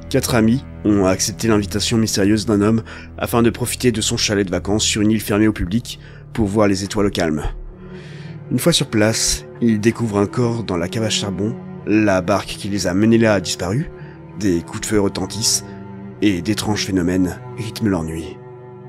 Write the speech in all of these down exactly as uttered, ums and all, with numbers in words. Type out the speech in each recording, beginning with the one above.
Quatre amis ont accepté l'invitation mystérieuse d'un homme afin de profiter de son chalet de vacances sur une île fermée au public pour voir les étoiles au calme. Une fois sur place, ils découvrent un corps dans la cave à charbon, la barque qui les a menés là a disparu, des coups de feu retentissent, et d'étranges phénomènes rythment leur nuit.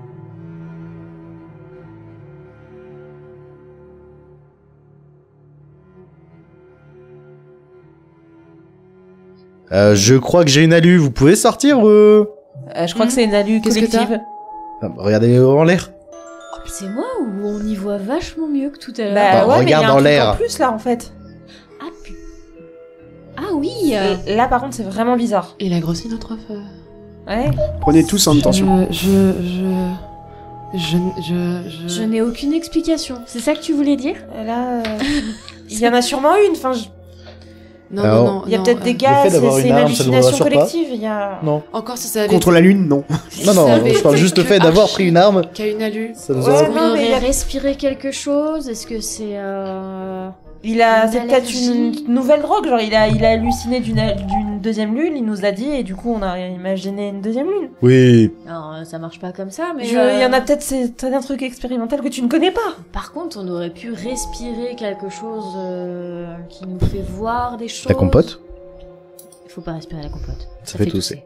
Euh, je crois que j'ai une alu, vous pouvez sortir euh... euh, Je crois mmh. que c'est une alu Qu'est-ce collective. Ah, regardez en l'air. Oh, c'est moi ou on y voit vachement mieux que tout à l'heure? Bah Bah, ouais, mais il y a regarde un en truc l'air. en plus là en fait. Ah, pu... ah oui euh... Et là par contre c'est vraiment bizarre. Il a grossi notre œuf. Euh... Ouais. Prenez tous en attention. Je... Je... Je... Je... Je, je... je n'ai aucune explication. C'est ça que tu voulais dire? Là... Euh... il y en a sûrement une, enfin... Je... Non, Alors, non, non. Il y a non, peut-être euh, des gars, fait c'est d'avoir c'est une une arme, ça ne vous hallucination rassure pas collective, il y a... Non. Encore si ça avait Contre été- la lune, non. Non, non, ça avait je parle été juste que le fait d'avoir Archie pris une arme. Qui a une alu. Ça nous Ouais, aurait... On non, mais il y a- aurait respiré quelque chose? Est-ce que c'est... Euh... Il a, Une c'est peut-être une allergie. nouvelle drogue, genre il a, il a halluciné d'une, d'une deuxième lune, il nous a dit, et du coup on a imaginé une deuxième lune. Oui. Non, ça marche pas comme ça, mais... Je- Il euh, y en a peut-être, c'est c'est un truc expérimental que tu ne connais pas. Par contre, on aurait pu respirer quelque chose euh, qui nous fait voir des choses. La compote? Il faut pas respirer la compote. Ça fait tousser.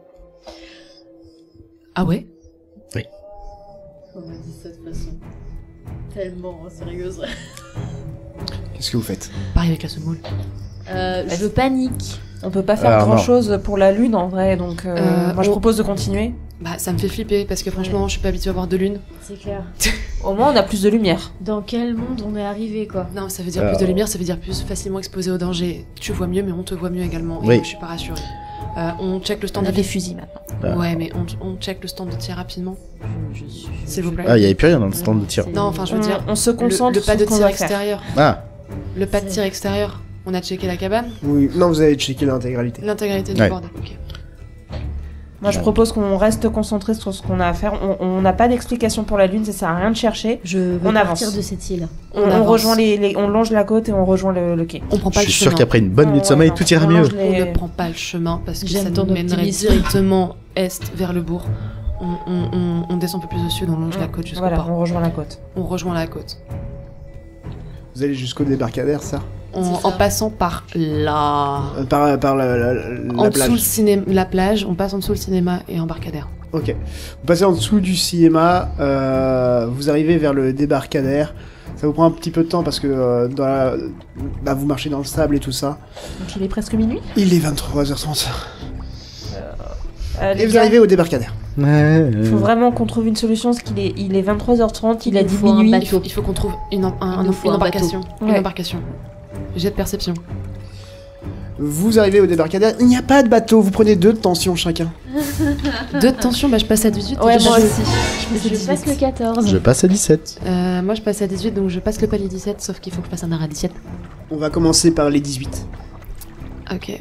Ah ouais? On m'a dit ça de façon tellement sérieuse. Qu'est-ce que vous faites? Pareil avec la semoule. Euh, je panique. On peut pas faire Alors, grand non. chose pour la lune en vrai, donc euh, Euh, moi je on- propose de continuer. Bah ça me fait flipper parce que franchement je suis pas habituée à voir de lune. C'est clair. Au moins on a plus de lumière. Dans quel monde on est arrivé, quoi? Non, ça veut dire Alors- plus de lumière, ça veut dire plus facilement exposé au danger. Tu vois mieux mais on te voit mieux également. Et Oui. donc, je suis pas rassurée. Euh, on check le On stand a de des fusils maintenant. Ah. Ouais mais on, on check le stand de tir rapidement. Je, je suis... S'il vous plaît. Ah, il y avait plus rien dans le stand de tir. C'est- Non, enfin je veux On, dire on se le, concentre le pas sur de ce qu'on tir va faire. extérieur. Ah, Le pas de tir extérieur. On a checké la cabane, Oui, non, vous avez checké l'intégralité. l'intégralité du Ouais. bordel. Ok. Moi je propose qu'on reste concentré sur ce qu'on a à faire. On- On n'a pas d'explication pour la lune, ça sert à rien de chercher. Je veux On partir avance. de cette île. On, On on avance. rejoint les, les- on longe la côte et on rejoint le, le quai. On prend je pas suis le sûr chemin. qu'après une bonne nuit de Ouais, sommeil, non. tout ira On mieux. longe On les- ne prend pas le chemin parce que J'aime ça ton nous mènerait optimisme. directement est vers le bourg. On, on, on, on descend un peu plus au sud, on longe la côte jusqu'au Voilà, port. on rejoint la côte. On rejoint la côte. Vous allez jusqu'au débarcadère, ça En, C'est ça. en passant par là. Euh, Par, par la, la, la En dessous plage. le cinéma, la plage, on passe en dessous le cinéma et embarcadère. Ok. Vous passez en dessous du cinéma, euh, vous arrivez vers le débarcadère. Ça vous prend un petit peu de temps parce que euh, dans la... bah, vous marchez dans le sable et tout ça. Donc il est presque minuit. Il est vingt-trois heures trente. Euh, les Et vous gars, arrivez au débarcadère. Ouais, il faut vraiment qu'on trouve une solution parce qu'il est, il est vingt-trois heures trente, il, Il a nous dit faut un minuit. Il bateau. faut, il faut qu'on trouve une, em- un- Il nous un- faut une un embarcation. Une Ouais. embarcation. Jet de perception. Vous arrivez au débarcadère. Il n'y a pas de bateau. Vous prenez deux de tension chacun. Deux de tension, bah je passe à dix-huit. Ouais, et moi je- aussi. Je passe le quatorze. Je passe à dix-sept. Euh, moi je passe à dix-huit, donc je passe le palier dix-sept, sauf qu'il faut que je fasse un arrêt à dix-sept. On va commencer par les dix-huit. Ok.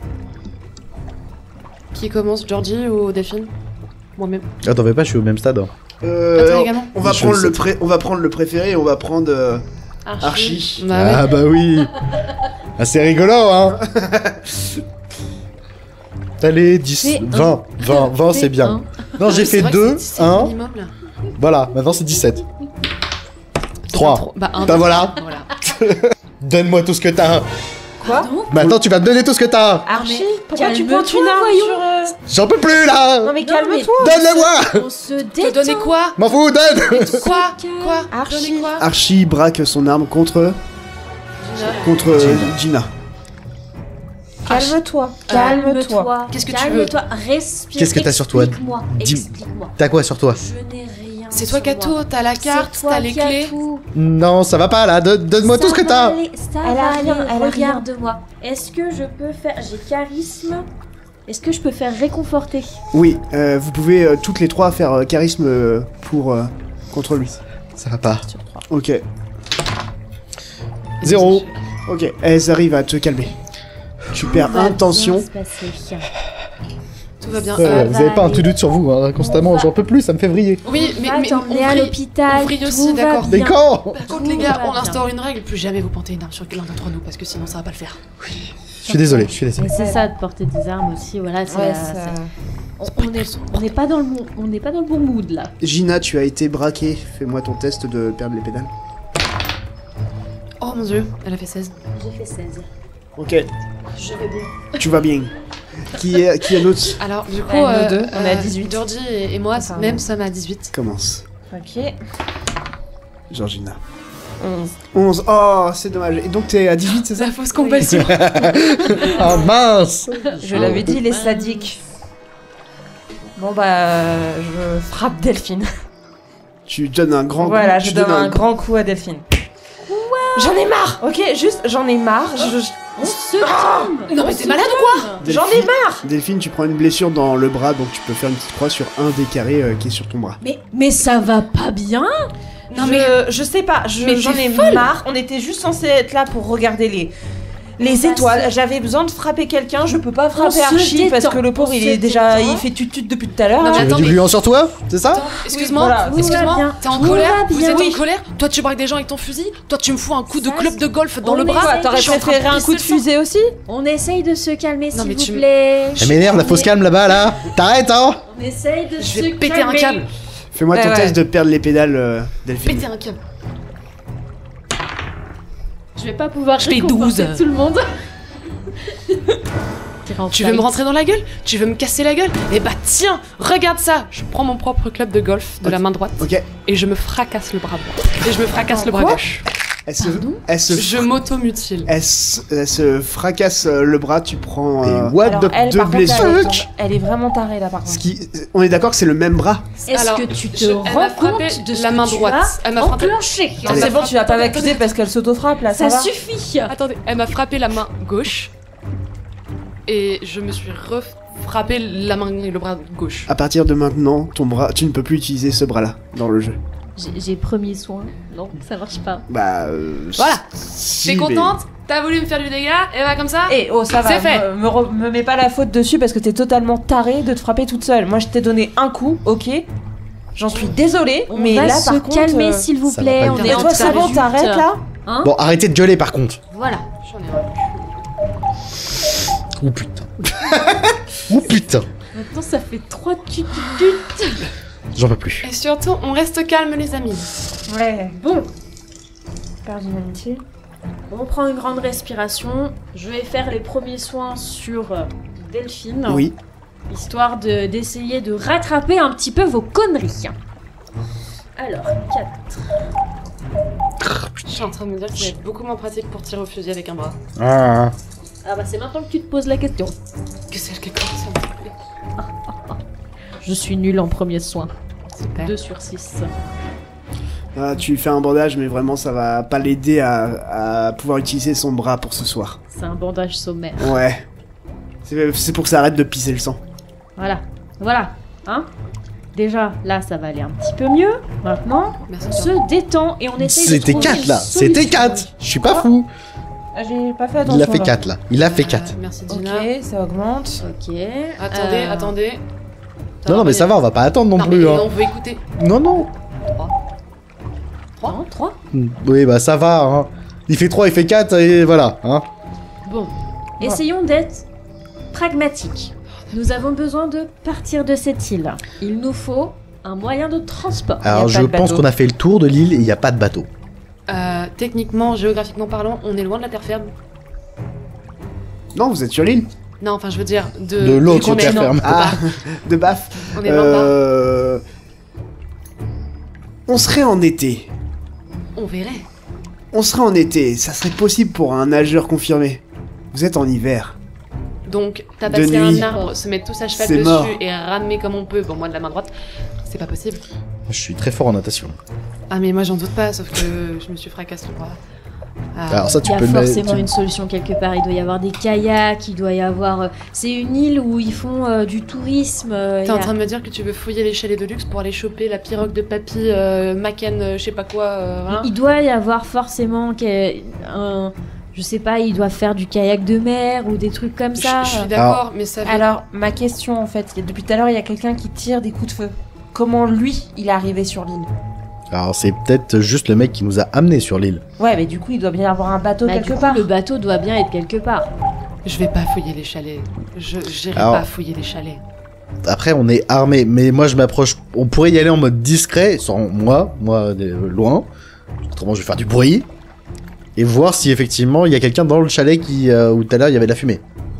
Qui commence, Georgie ou Delphine? Moi-même. Ah, t'en fais pas, je suis au même stade. hein. Euh, Attends, également. on, va Je prendre sais. le pré- on va prendre le préféré et on va prendre euh, Archie. Bah ouais. Ah, bah oui. Ah, c'est rigolo, hein. Allez, dix, Fais vingt, vingt, vingt, Fais c'est bien. un. Non, j'ai C'est fait vrai que deux, c'est dix-sept un, minimum, là. voilà, maintenant c'est dix-sept. C'est trois. pas trop- Bah, un. Bah voilà. Voilà. Donne-moi tout ce que t'as. Quoi Maintenant, tu vas me donner tout ce que t'as. Archie, pourquoi tu calme-toi, pointes une arme voyons. sur... euh, J'en peux plus, là. Non mais Non, calme-toi. Donne-le-moi. On se Te détend. donner quoi? M'en fous, donne. Quoi? Quoi? Archie. Donner quoi? Archie braque son arme contre contre euh, Gina. Calme-toi. Calme-toi. Calme-toi. Qu'est-ce que tu Calme-toi. Respire. Qu'est-ce que t'as sur toi? Explique-moi. Dis- Explique-moi. T'as quoi sur toi? Je n'ai rien. C'est toi sur qui as moi. tout, t'as la carte, C'est toi t'as les qui as clés. tout. Non, ça va pas, là. Donne- Donne-moi tout ce que Ça t'as. va aller, Ça Elle va a rien, aller, elle a rien. regarde-moi. Est-ce que je peux faire... J'ai charisme. Est-ce que je peux faire réconforter? Oui, euh, vous pouvez euh, toutes les trois faire euh, charisme euh, pour euh, contre lui. Ça va pas. Ok, Zéro. ok. Elles arrivent à te calmer. Tu perds Tout va un tension. bien se passer. Tout va bien. Ouais, Euh, vous avez pas un aller. tout doute sur vous, hein, constamment. On va- J'en peux plus, ça me fait vriller. Oui, mais, On va mais on t'emmener à brille. l'hôpital. on brille tout aussi, va d'accord. Mais bien. quand? Par contre, Tout les gars, va on bien. instaure une règle, plus jamais vous portez une arme sur l'un d'entre nous, parce que sinon ça va pas le faire. Je suis désolé, je suis désolé. Mais c'est ça de porter des armes aussi, voilà. c'est Ouais, la- ça- c'est- On on est, on n'est pas dans le bon, on n'est pas dans le bon mood là. Gina, tu as été braquée. Fais-moi ton test de perdre les pédales. Oh mon dieu, elle a fait seize. J'ai fait seize. Ok, Je vais bien. tu vas bien. Qui est, qui est l'autre? Alors, du coup, Ouais, nous deux, on est à dix-huit. Georgie et, et moi, Enfin, même ça m'a dix-huit. Commence. Ok. Georgina. onze. onze. Oh, c'est dommage. Et donc t'es à dix-huit, c'est ça? La fausse compassion. Ah mince. Je l'avais dit, il est sadique. Bon bah, euh, je frappe Delphine. Tu donnes un grand Voilà, coup. je tu donne donnes un grand coup à Delphine. J'en ai marre. Ok, juste, j'en ai marre. je- je- On se calme. Non mais t'es malade ou quoi? J'en ai marre. Delphine, tu prends une blessure dans le bras, donc tu peux faire une petite croix sur un des carrés euh, qui est sur ton bras. Mais, mais ça va pas bien. Non Je- mais je sais pas, je- Mais j'en t'es ai folle. marre. On était juste censé être là pour regarder les les Ça étoiles. se- J'avais besoin de frapper quelqu'un. Je peux pas frapper se Archie parce détend, que le pauvre on il se est déjà détend. il fait tutut depuis tout à l'heure. Non, là. mais Tu veux attends, du mais- gluant sur toi? C'est ça? Attends, excuse-moi, voilà, tout va excuse-moi, bien, t'es en tout colère, va vous bien. êtes Oui. en colère, toi tu braques des gens avec ton fusil, toi tu me fous un coup de Ça, club de golf dans on le est- bras. Quoi, t'aurais je suis en train de préféré un pisser coup de le sang. fusée aussi? On essaye de se calmer, Non, s'il mais vous tu- plaît. Elle m'énerve la fausse calme là-bas là. T'arrêtes hein. On essaye de Je se vais péter un calmer. câble, Fais-moi Ouais, ton ouais. test de perdre les pédales, euh, Delphine. péter un câble. Je vais pas pouvoir Je fais récompenser douze. tout le monde. Tu veux me rentrer dans la gueule? Tu veux me casser la gueule? Eh bah tiens, regarde ça. Je prends mon propre club de golf de la main droite Ok. et je me fracasse le bras droit. Et je me fracasse le bras Quoi gauche. Elle se, elle se, Je m'auto-mutile. elle se, elle se fracasse euh, le bras, tu prends euh, Et what Alors, the elle, deux par contre, elle, blessures. est tombée- elle est vraiment tarée là par Ce contre. qui, on est d'accord que c'est le même bras. Est-ce Alors, que tu te je- elle rends m'a frappé compte de ce la que main tu droite. as Elle m'a frappé- enclenché? Non, Ah, mais c'est elle bon, frappe- tu vas pas attendez, m'accuser parce qu'elle s'auto-frappe là, ça, Ça va suffit. Attendez, elle m'a frappé la main gauche et je me suis refrappé la main et le bras gauche. À partir de maintenant, ton bras, tu ne peux plus utiliser ce bras-là dans le jeu. J'ai j'ai premier soin. Non, ça marche pas. Bah, euh, Voilà. si, T'es mais- contente? T'as voulu me faire du dégât? Et bah comme ça? Et oh, ça va, C'est fait. Me, me re- me mets pas la faute dessus parce que t'es totalement taré de te frapper toute seule. Moi, je t'ai donné un coup, ok. J'en suis désolée, On mais va là, se par contre, calmer, euh, s'il vous ça va plaît. pas On bien. est Et en toi, c'est bon, train t'arrêtes là Hein Bon, arrêtez de gueuler par contre. Voilà. J'en ai un. Oh putain. Oh putain. Maintenant, ça fait trois tut tut tut. J'en peux plus. Et surtout, on reste calme les amis. Ouais. Bon, Perdre une amitié. on prend une grande respiration. Je vais faire les premiers soins sur euh, Delphine. Oui. Histoire de- d'essayer de rattraper un petit peu vos conneries. Alors, quatre. Je suis en train de me dire que ça va être beaucoup moins pratique pour tirer au fusil avec un bras. Ah. Ah bah c'est maintenant que tu te poses la question. Que c'est le quelque ça me fait. Je suis nulle en premiers soins. Super. deux sur six. Ah, tu lui fais un bandage, mais vraiment, ça va pas l'aider à, à pouvoir utiliser son bras pour ce soir. C'est un bandage sommaire. Ouais. C'est c'est pour que ça arrête de pisser le sang. Voilà. Voilà. Hein Déjà, là, ça va aller un petit peu mieux. Maintenant, Merci. on se détend et on essaye de C'était trouver quatre une là. C'était solution. quatre. Je suis pas fou. Ah, j'ai pas fait attention. Il a fait là. quatre là. Il a fait quatre. Euh, merci Ok, Gina. ça augmente. Ok. Attendez, Euh, attendez. Non, non, mais ça va, on va pas attendre non, Non, plus. mais Hein. on veut écouter. Non, non. Non, trois. Oui, bah ça va. Hein. Il fait trois, il fait quatre et voilà. Hein. Bon. Essayons d'être pragmatiques. Nous avons besoin de partir de cette île. Il nous faut un moyen de transport. Alors pas je de pense bateau. qu'on a fait le tour de l'île et il n'y a pas de bateau. Euh, techniquement, géographiquement parlant, on est loin de la terre ferme. Non, vous êtes sur l'île. Non, enfin, je veux dire, de. De l'autre du terre continent. ferme. Ah, de baf. On est loin de là. Euh... On serait en été. On verrait. On serait en été. Ça serait possible pour un nageur confirmé. Vous êtes en hiver. Donc, t'as De passé nuit. un arbre, se mettre tous à cheval C'est dessus mort. et ramer comme on peut, bon, moi de la main droite, c'est pas possible. Je suis très fort en natation. Ah, mais moi j'en doute pas, sauf que je me suis fracassé le bras. Ah. Alors ça, Il tu y a peux le mettre. forcément tu- une solution quelque part. Il doit y avoir des kayaks, il doit y avoir. euh, C'est une île où ils font euh, du tourisme. euh, il T'es y en a- train de me dire que tu veux fouiller les chalets de luxe pour aller choper la pirogue de papy, euh, Macken, euh, je sais pas quoi, euh, voilà. Il doit y avoir forcément que- un. Je sais pas, il doit faire du kayak de mer ou des trucs comme Je, ça. je suis d'accord, mais ça veut... Alors, ma question en fait, il y a- depuis tout à l'heure, il y a quelqu'un qui tire des coups de feu. Comment lui, il est arrivé sur l'île? Alors c'est peut-être juste le mec qui nous a amenés sur l'île. Ouais, mais du coup, il doit bien y avoir un bateau Bah, quelque du coup, part. le bateau doit bien être quelque part. Je vais pas fouiller les chalets. Je j'irai Alors- pas fouiller les chalets. Après, on est armé, mais moi je m'approche. On pourrait y aller en mode discret, sans moi, moi de loin. Autrement, je vais faire du bruit et voir si effectivement il y a quelqu'un dans le chalet qui euh, où tout à l'heure il y avait de la fumée.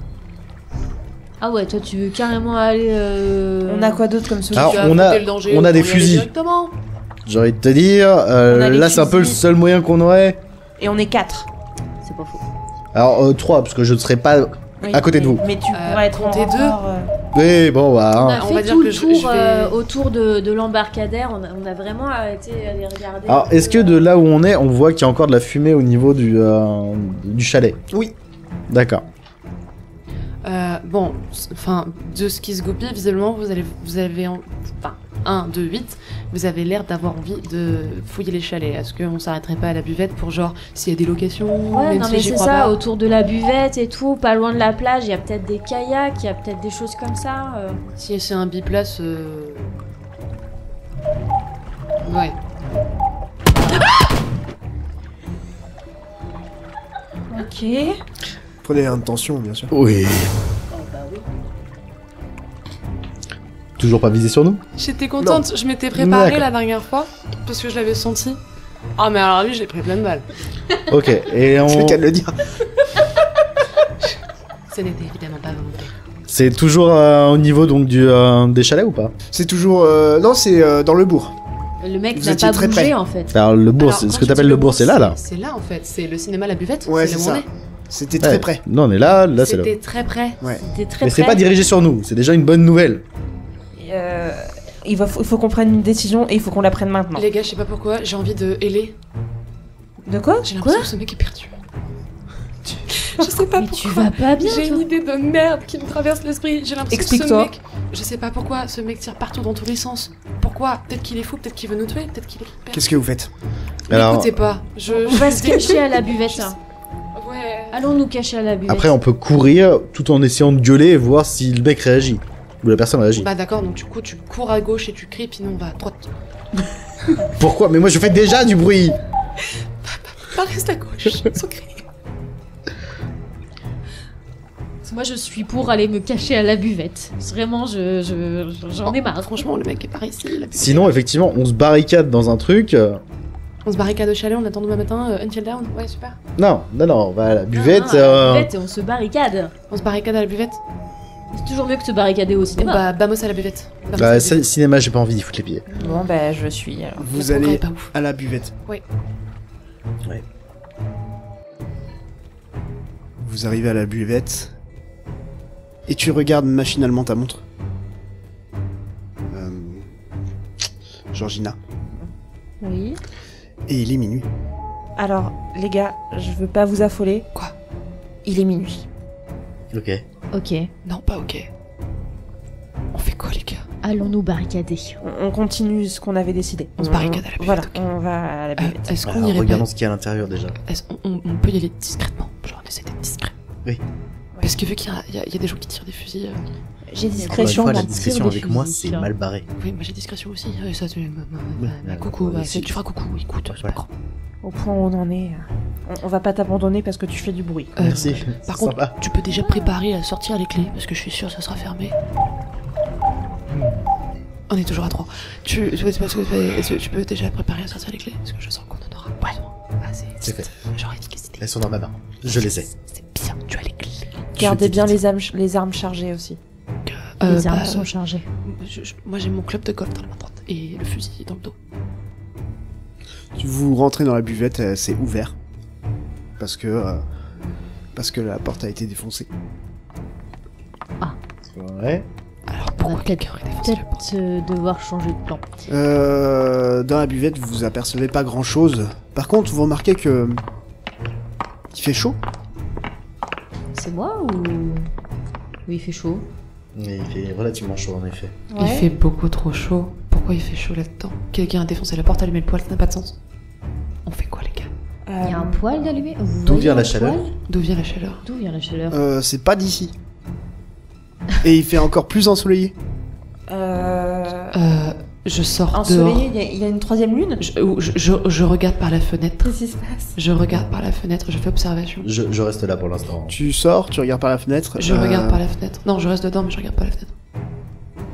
Ah ouais, toi tu veux carrément aller. Euh... On a quoi d'autre comme solution? Alors, Tu as on a- affronté le danger, on a peut des y aller fusils. directement. J'ai envie de te dire, euh, On a les là c'est un peu le fusils. seul moyen qu'on aurait. Et on est quatre. C'est pas faux. Alors euh, trois, parce que je ne serai pas. Oui, À côté de mais- vous. Mais tu Euh, pourrais être en comptez deux. renfort, euh, Oui, bon bah. On hein. a on fait va dire tout que le je- tour je vais- euh, autour de, de l'embarcadère. On a, on a vraiment arrêté d'aller regarder. Alors, est-ce que de là où on est, on voit qu'il y a encore de la fumée au niveau du, euh, du chalet? Oui. D'accord. Euh, bon, c- enfin, de ce qui se goupille, visiblement, vous allez, vous avez, en- enfin, un, deux, huit, vous avez l'air d'avoir envie de fouiller les chalets. Est-ce qu'on s'arrêterait pas à la buvette pour genre, s'il y a des locations, Ouais, même non si mais j'y c'est crois ça, pas. autour de la buvette et tout, pas loin de la plage, il y a peut-être des kayaks, il y a peut-être des choses comme ça. euh. Si c'est un biplace, euh... ouais. Ok. Prenez l'intention, bien sûr. Oui. Toujours pas visé sur nous? J'étais contente, je m'étais préparée D'accord. la dernière fois parce que je l'avais senti. Ah mais alors lui, j'ai pris plein de balles. Ok, et on. C'est le cas de le dire. Ce n'était évidemment pas volontaire. C'est toujours euh, au niveau donc du, euh, des chalets ou pas? C'est toujours. euh, Non, c'est euh, dans le bourg. Le mec Vous n'a étiez pas très bougé près. en fait. Alors le bourg, Alors, c'est- quand ce que tu t'appelles dis le bourg, c'est là là. C'est là en fait, c'est le cinéma La Buvette. Ouais, c'est c'est là où on ça. est. C'était très Ouais. près. Non, on est là, là c'est là. C'était très près. C'était très Mais c'est près. pas dirigé sur nous, c'est déjà une bonne nouvelle. Et, euh, il, va, il faut qu'on prenne une décision et il faut qu'on la prenne maintenant. Les gars, je sais pas pourquoi, j'ai envie de héler. De quoi? J'ai l'impression que ce mec est perdu. Je sais pas Mais tu pourquoi. vas pas bien J'ai toi. une idée de merde qui me traverse l'esprit. J'ai l'impression que ce Explique-toi. mec. Je sais pas pourquoi, ce mec tire partout dans tous les sens. Pourquoi? Peut-être qu'il est fou, peut-être qu'il veut nous tuer, peut-être qu'il est. perdu. Qu'est-ce que vous faites? Alors- M'écoutez pas. Je, On va je- se cacher à la je- buvette. je- hein. Ouais. Allons nous cacher à la buvette. Après, on peut courir tout en essayant de gueuler et voir si le mec réagit. Ou la personne réagit. Bah d'accord, donc du coup tu cours à gauche et tu cries, puis nous on va à droite. Pourquoi? Mais moi je fais déjà du bruit! Pas reste à gauche, sans crier. Moi je suis pour aller me cacher à la buvette. Vraiment, je, je, j'en ai marre. Franchement, le mec est par ici. la Sinon, effectivement, on se barricade dans un truc. euh, On se barricade au chalet, on attend demain matin, euh, until down. Ouais, super. Non, non, non, on va à la buvette. Ah, à la euh, buvette et on se barricade. On se barricade à la buvette. C'est toujours mieux que se barricader au cinéma. Bah, bamos à la buvette. Vamos à Bah, la c'est- buvette. cinéma, j'ai pas envie d'y foutre les pieds. Bon, bah, je suis. alors. Vous Le programme allez est pas ouf. à la buvette. Oui. Ouais. Vous arrivez à la buvette. Et tu regardes machinalement ta montre. Euh... Georgina. Oui. Et il est minuit. Alors, les gars, je veux pas vous affoler. Quoi? Il est minuit. Ok. Ok. Non, pas ok. On fait quoi, les gars? Allons nous barricader. On, on continue ce qu'on avait décidé. On se barricade à la buvette, Voilà, ok. on va à la Euh, buvette. Est-ce qu'on Alors, irait regardons pas... ce qu'il y a à l'intérieur déjà. Est-ce qu'on on- on peut y aller discrètement? Genre, on essaie d'être discret. Oui. Parce que vu qu'il y a, il y a- il y a des gens qui tirent des fusils... euh, J'ai Encore une discrétion. fois, la moi. discrétion tire des avec moi, fusils, c'est tiens. mal barré. Oui, moi j'ai discrétion aussi. Ouais, ça, tu... Ouais, bah, ouais, coucou, ouais, bah, si. tu feras coucou, écoute, c'est pas Ouais. grave. Au point où on en est, on, on va pas t'abandonner parce que tu fais du bruit. Euh, Merci. Par c'est contre, sympa. tu peux déjà préparer à sortir les clés, parce que je suis sûr que ça sera fermé. On est toujours à trois. Tu, tu, parce que- tu- tu peux déjà préparer à sortir les clés, parce que je sens qu'on en aura besoin. Ah, c'est C'est fait. genre efficacité. Elles sont dans ma main. Je les ai. C'est bien, tu as les clés. Gardez dis bien vite. les armes, les armes chargées aussi. Euh, Les armes bah, sont chargées. je- je- moi j'ai mon club de golf dans la main droite et le fusil dans le dos. Vous rentrez dans la buvette, euh, c'est ouvert. Parce que... euh, Parce que la porte a été défoncée. Ouais. Alors On pourquoi va quelqu'un aurait défoncé la porte? Peut-être euh, devoir changer de plan. Euh, dans la buvette, vous apercevez pas grand chose. Par contre, vous remarquez que. Il fait chaud. C'est moi ou... Oui, il fait chaud. Mais il fait relativement chaud en effet. Il fait beaucoup trop chaud. Pourquoi il fait chaud là-dedans? Quelqu'un a défoncé la porte, allumé le poêle, ça n'a pas de sens. On fait quoi les gars? Euh, Il y a un poêle d'allumé. Vous D'où voyez vient la un chaleur poêle D'où vient la chaleur? D'où vient la chaleur Euh, c'est pas d'ici. Et il fait encore plus ensoleillé. Euh... Euh, je sors Ensoleillé, dehors. il y, a- il y a une troisième lune? Je, ou je, je, je regarde par la fenêtre. Qu'est-ce qui se passe? Je regarde par la fenêtre, je fais observation. Je, je reste là pour l'instant. Tu sors, tu regardes par la fenêtre. Je euh, regarde par la fenêtre. Non, je reste dedans, mais je regarde par la fenêtre.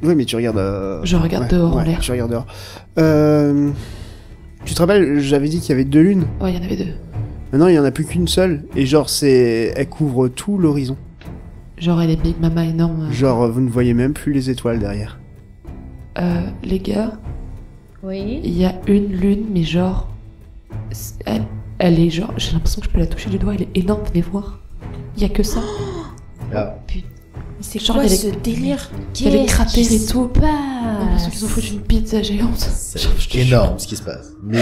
Oui, mais tu regardes. Euh... Je regarde ouais, dehors en ouais, l'air. Tu regardes dehors. Euh... Tu te rappelles, j'avais dit qu'il y avait deux lunes. Ouais, il y en avait deux. Maintenant, il y en a plus qu'une seule. Et genre, c'est, elle couvre tout l'horizon. Genre, elle est Big Mama énorme. Genre, vous ne voyez même plus les étoiles derrière. Euh, les gars, Oui. il y a une lune, mais genre. Elle, elle est genre. J'ai l'impression que je peux la toucher du doigt, elle est énorme, venez voir. Il y a que ça. Ah. C'est Genre, quoi il y a ce des- délire? Il y a des cratères et tout. J'ai Pas. l'impression qu'ils ont foutu une pizza géante. C'est Genre, je te jure. énorme ce qui se passe. Mais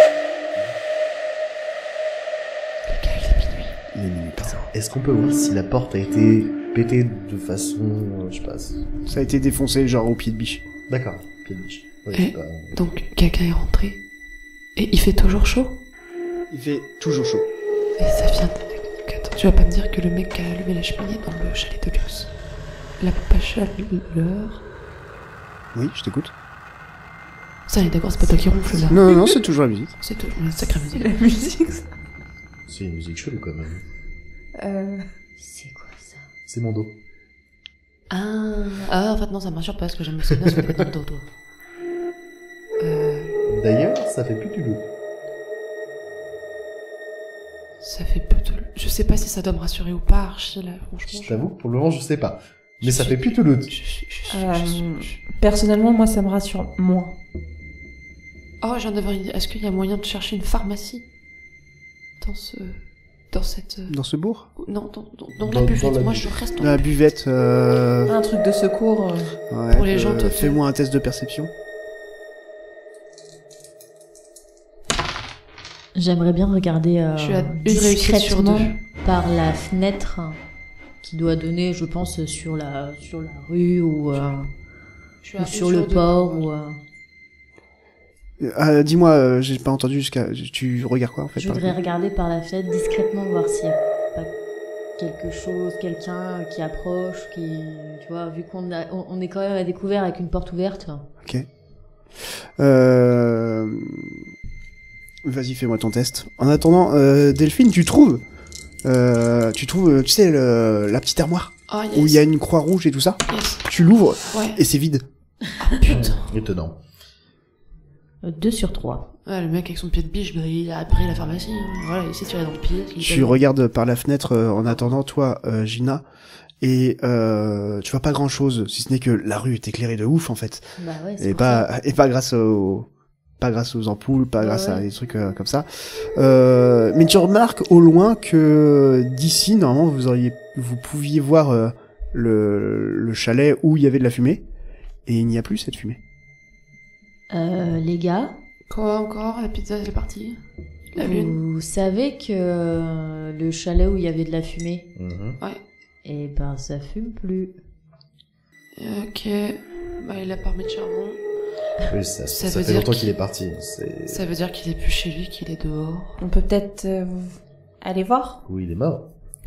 Il est minuit, pardon. est-ce qu'on peut voir si la porte a été pétée de façon, euh, je sais pas. c'est- Ça a été défoncé, genre au pied de biche. D'accord. Pied de biche. Oui, Eh. c'est pas- Donc, quelqu'un est rentré. Et il fait toujours chaud. Il fait toujours chaud. Et ça vient de... Attends, tu vas pas me dire que le mec qui a allumé la cheminée dans le chalet de Luce l'a pas chaleur. Oui, je t'écoute. Ça, on est d'accord, c'est pas toi qui ronfle là. Non, non, non, c'est toujours la musique. C'est tout, une sacrée musique. La musique, ça. C'est une musique chelou quand même. Euh... C'est quoi ça? C'est mon dos. Ah, ah, en fait, non, ça me rassure pas parce que j'aime me souvenir sur les vêtements d'auto. Euh, D'ailleurs, ça fait plus du loup. ça fait peu de... Je sais pas si ça doit me rassurer ou pas, Archie, là, franchement. Je t'avoue que pour le moment, je sais pas. Mais Je ça suis- fait plus tout loup. Je, je, je, je, Euh, je- je- Personnellement, moi, ça me rassure moins. Oh, je viens d'avoir une idée. Est-ce qu'il y a moyen de chercher une pharmacie dans ce... Dans cette... euh, Dans ce bourg. Non, dans, dans, dans Dans- la buvette. dans la Moi, buvette. je reste dans La buvette. Euh... Un truc de secours. euh, ouais, Pour les gens, euh, toi, tu- Fais-moi un test de perception. J'aimerais bien regarder euh, Je suis à une réussite sur discrètement deux. par la fenêtre qui doit donner, je pense, sur la sur la rue ou, euh, Je suis ou à sur une le deux. port ou. euh, Ah, dis-moi, euh, j'ai pas entendu jusqu'à. Tu regardes quoi en fait Je par voudrais exemple regarder par la fenêtre discrètement voir s'il y a pas quelque chose, quelqu'un qui approche, qui, tu vois, vu qu'on a, on, on est quand même à découvert avec une porte ouverte. Ok. Euh... Vas-y, fais-moi ton test. En attendant, euh, Delphine, tu trouves, euh, tu trouves, euh, tu sais, le, la petite armoire Oh, yes. où il y a une croix rouge et tout ça. Yes. Tu l'ouvres Ouais. et c'est vide. Putain. Étonnant. Euh, Deux sur trois. Ouais, le mec avec son pied de biche, bah, il a pris la pharmacie. hein. Voilà, il s'est tiré dans le pied. il Tu t'a- regardes par la fenêtre euh, en attendant, toi, euh, Gina, et euh, tu vois pas grand-chose, si ce n'est que la rue est éclairée de ouf en fait, Bah ouais, c'est et pour pas ça. et pas grâce aux pas grâce aux ampoules, pas Ouais, grâce à ouais. des trucs euh, comme ça. Euh, mais tu remarques au loin que d'ici, normalement, vous auriez, vous pouviez voir euh, le, le chalet où il y avait de la fumée, et il n'y a plus cette fumée. Euh, les gars, Quoi encore? La pizza, elle est partie. La lune. vous savez que euh, le chalet où il y avait de la fumée, Mhm. eh ben ça fume plus. Ok. Bah, il a pas remis de charbon. Oui, ça, Ça ça veut fait dire longtemps qu'il- qu'il est parti. C'est... Ça veut dire qu'il est plus chez lui, qu'il est dehors. On peut peut-être euh, aller voir Oui, il est mort.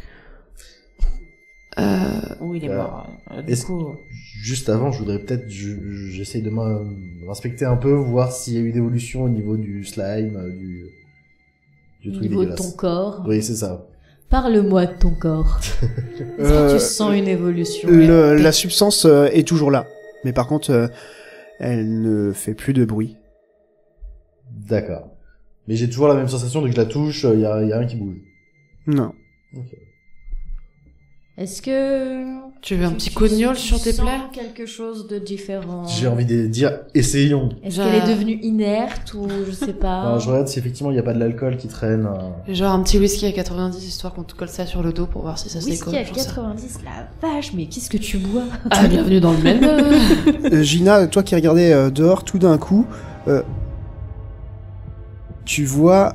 Euh... où il est Euh, mort. Euh, du est-ce- coup, Juste avant, je voudrais peut-être, je- j'essaye de m'in- m'inspecter un peu, voir s'il y a eu d'évolution au niveau du slime, euh, du, du Au truc niveau de dégueulasse. ton corps. Oui, c'est ça. Parle-moi de ton corps. Est-ce Euh, que tu sens une évolution Le, la substance euh, est toujours là, mais par contre, euh, elle ne fait plus de bruit. D'accord. Mais j'ai toujours la même sensation, dès que je la touche, il y a, y a rien qui bouge. Non. Est-ce que Tu veux un petit cognole tu sur tes sens plaies? quelque chose de différent? J'ai envie de dire, essayons. Est-ce Genre- qu'elle est devenue inerte ou je sais pas? Alors, je regarde si effectivement il n'y a pas de l'alcool qui traîne. euh. Genre un petit whisky à quatre-vingt-dix, histoire qu'on te colle ça sur le dos pour voir si ça se Whisky décolle. à j'en sais rien. quatre-vingt-dix, la vache, mais qu'est-ce que tu bois? Ah, bienvenue dans le même. euh. Euh, Gina, toi qui regardais euh, dehors, tout d'un coup, euh, tu vois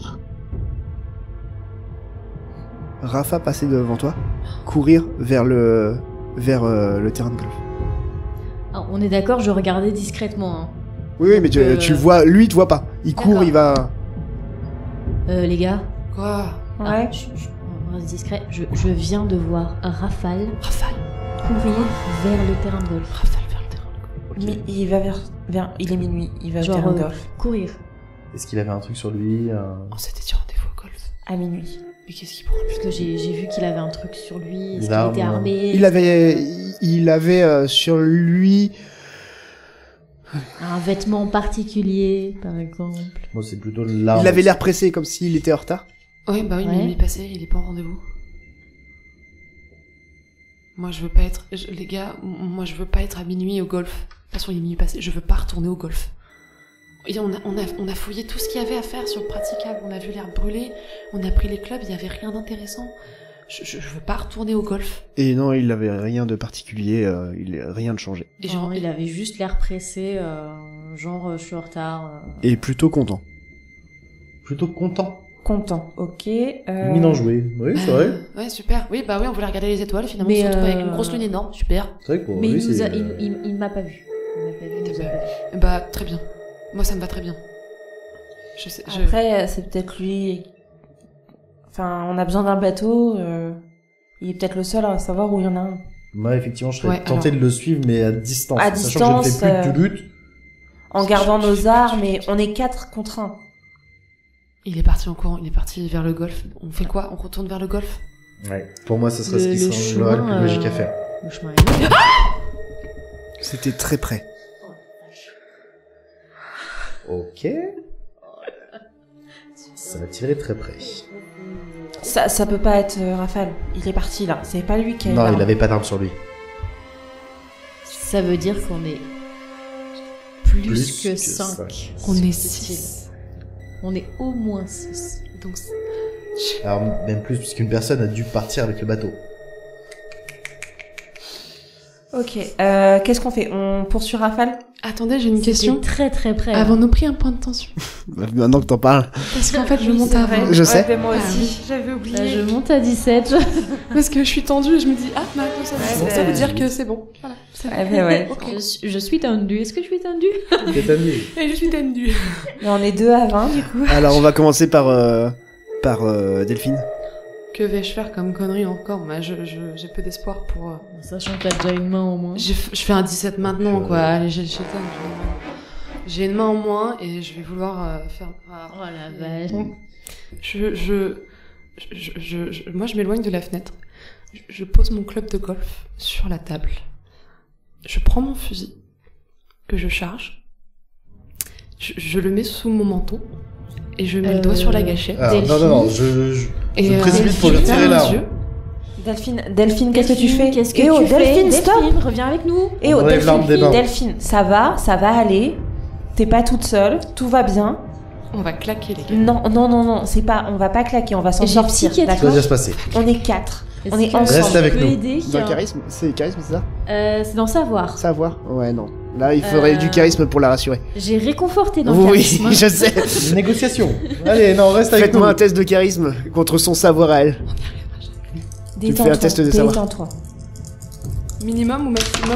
Rafa passer devant toi, courir vers le vers euh, le terrain de golf. Ah, on est d'accord, je regardais discrètement. Hein. Oui, oui, mais tu, Euh, tu le vois, lui, il te voit pas. Il court, D'accord. il va. Euh, les gars, Quoi? ouais. ah, chut, chut, on reste discret. Je, je viens de voir un Rafale Rafale. courir vers le terrain de golf. Rafale vers le terrain. Mais il va vers, vers, il est minuit, il va Genre, vers un euh, golf Courir. Est-ce qu'il avait un truc sur lui euh, On s'était dit rendez-vous au golf. à minuit. Mais qu'est-ce qu'il prend? Parce que j'ai j'ai vu qu'il avait un truc sur lui. Est-ce Une qu'il arme, était armé? Il avait, il, il avait euh, sur lui... Un vêtement particulier, par exemple. Moi, c'est plutôt là. Il avait l'air pressé, comme s'il était en retard. Oui, bah oui, Ouais. minuit passé, il est pas en rendez-vous. Moi, je veux pas être... je- Les gars, m- moi, je veux pas être à minuit au golf. De toute façon, il est minuit passé, je veux pas retourner au golf. Et on a, on a, on a fouillé tout ce qu'il y avait à faire sur le praticable. On a vu l'herbe brûler, on a pris les clubs, il y avait rien d'intéressant. Je, je, je veux pas retourner au golf. Et non, il avait rien de particulier, euh, il rien de changé. Et Non, genre, il avait juste l'air pressé, euh, genre euh, je suis en retard. euh. Et plutôt content. Plutôt content. Content, ok. Euh... Luminant joué. Oui, c'est vrai. Euh, ouais, super. Oui, bah oui, on voulait regarder les étoiles, finalement, Mais, on se retrouve avec euh, une grosse lune énorme, super. C'est vrai que pour Mais lui, il, nous c'est, a, il, euh, il, il m'a pas vu. Il m'a pas vu, il nous a pas vu. Bah, très bien. Moi, ça me va très bien. Je sais, je... Après, c'est peut-être lui... Enfin, on a besoin d'un bateau. euh, Il est peut-être le seul à savoir où il y en a un. Moi, effectivement, je serais Ouais, tenté alors- de le suivre, mais à distance. À Sachant que je ne distance, fais plus que du lutte. En gardant nos armes, et on est quatre contre un. Il est parti en courant, il est parti vers le golf. On fait quoi? On retourne vers le golf? Ouais. Pour moi, ce serait Le- ce qui le semblerait le chemin, plus logique euh, à faire. Le chemin est long. C'était très près. Ok. Ça va tirer très près. Ça, ça peut pas être euh, Raphaël. Il est parti là. C'est pas lui qui a Non, l'arme. il avait pas d'arme sur lui. Ça veut dire qu'on est plus, Plus que que cinq. cinq. On est six. six. On est au moins six. Donc, c'est- Alors, même plus, puisqu'une personne a dû partir avec le bateau. Ok. Euh, Qu'est-ce qu'on fait? On poursuit Raphaël? attendez, j'ai une question. C'était très très près. hein. Avons-nous pris un point de tension? Maintenant que t'en parles. Parce qu'en fait, je Oui, monte c'est à vrai. vingt. Je Ouais, sais. mais moi Ah aussi. oui. J'avais oublié. Là, je monte à dix-sept. Parce que je suis tendue et je me dis, ah, bah, ça, Ouais, ça bah, veut dire que c'est bon. Voilà. c'est Ouais, bon. mais ouais. je, suis- je suis tendue. Est-ce que je suis tendue? T'es tanné. Et je suis tendue. Mais on est deux à vingt du coup. Alors, on va commencer par, euh, par euh, Delphine. Que vais-je faire comme connerie encore? Moi, je, je, j'ai peu d'espoir pour... euh, Sachant que t'as déjà une main au moins. j'ai f- Je fais un dix-sept maintenant, Donc, euh, quoi. Allez, j'ai le chétan. J'ai une main en moins et je vais vouloir euh, faire... ah, Oh la vache. Bon. Je, je, je, je, je- moi, je m'éloigne de la fenêtre. Je, je pose mon club de golf sur la table. Je prends mon fusil que je charge. Je, je le mets sous mon menton et je mets le doigt Euh, sur la gâchette. Alors, non, non, non, je, je, Et, je me euh, précipite pour je lui ferme tirer les l'arme. yeux. Delphine, Delphine, qu'est-ce que tu Delphine, fais? Qu'est-ce que Eh oh, tu fais Delphine, stop! Delphine, reviens avec nous. Eh oh, On enlève l'arme des Delphine, mains. Delphine, ça va, ça va aller. T'es pas toute seule, tout va bien. On va claquer, les gars. Non, non, non, non, c'est pas, on va pas claquer, on va s'en J'ai sortir. psychiatrie. Ça va D'accord? bien se passer. On est quatre. Est-ce On est que ensemble. Reste je avec peux nous. aider Dans le charisme, c'est charisme, c'est ça? Euh, c'est dans savoir. Savoir? Ouais, non. Là, il faudrait Euh, du charisme pour la rassurer. J'ai réconforté dans le Oui, charisme. je sais. Une négociation. Allez, non, reste avec nous. Faites-moi un test de charisme contre son savoir à elle. Tu me fais un Détends-toi, test de savoir. détends-toi. Minimum ou maximum?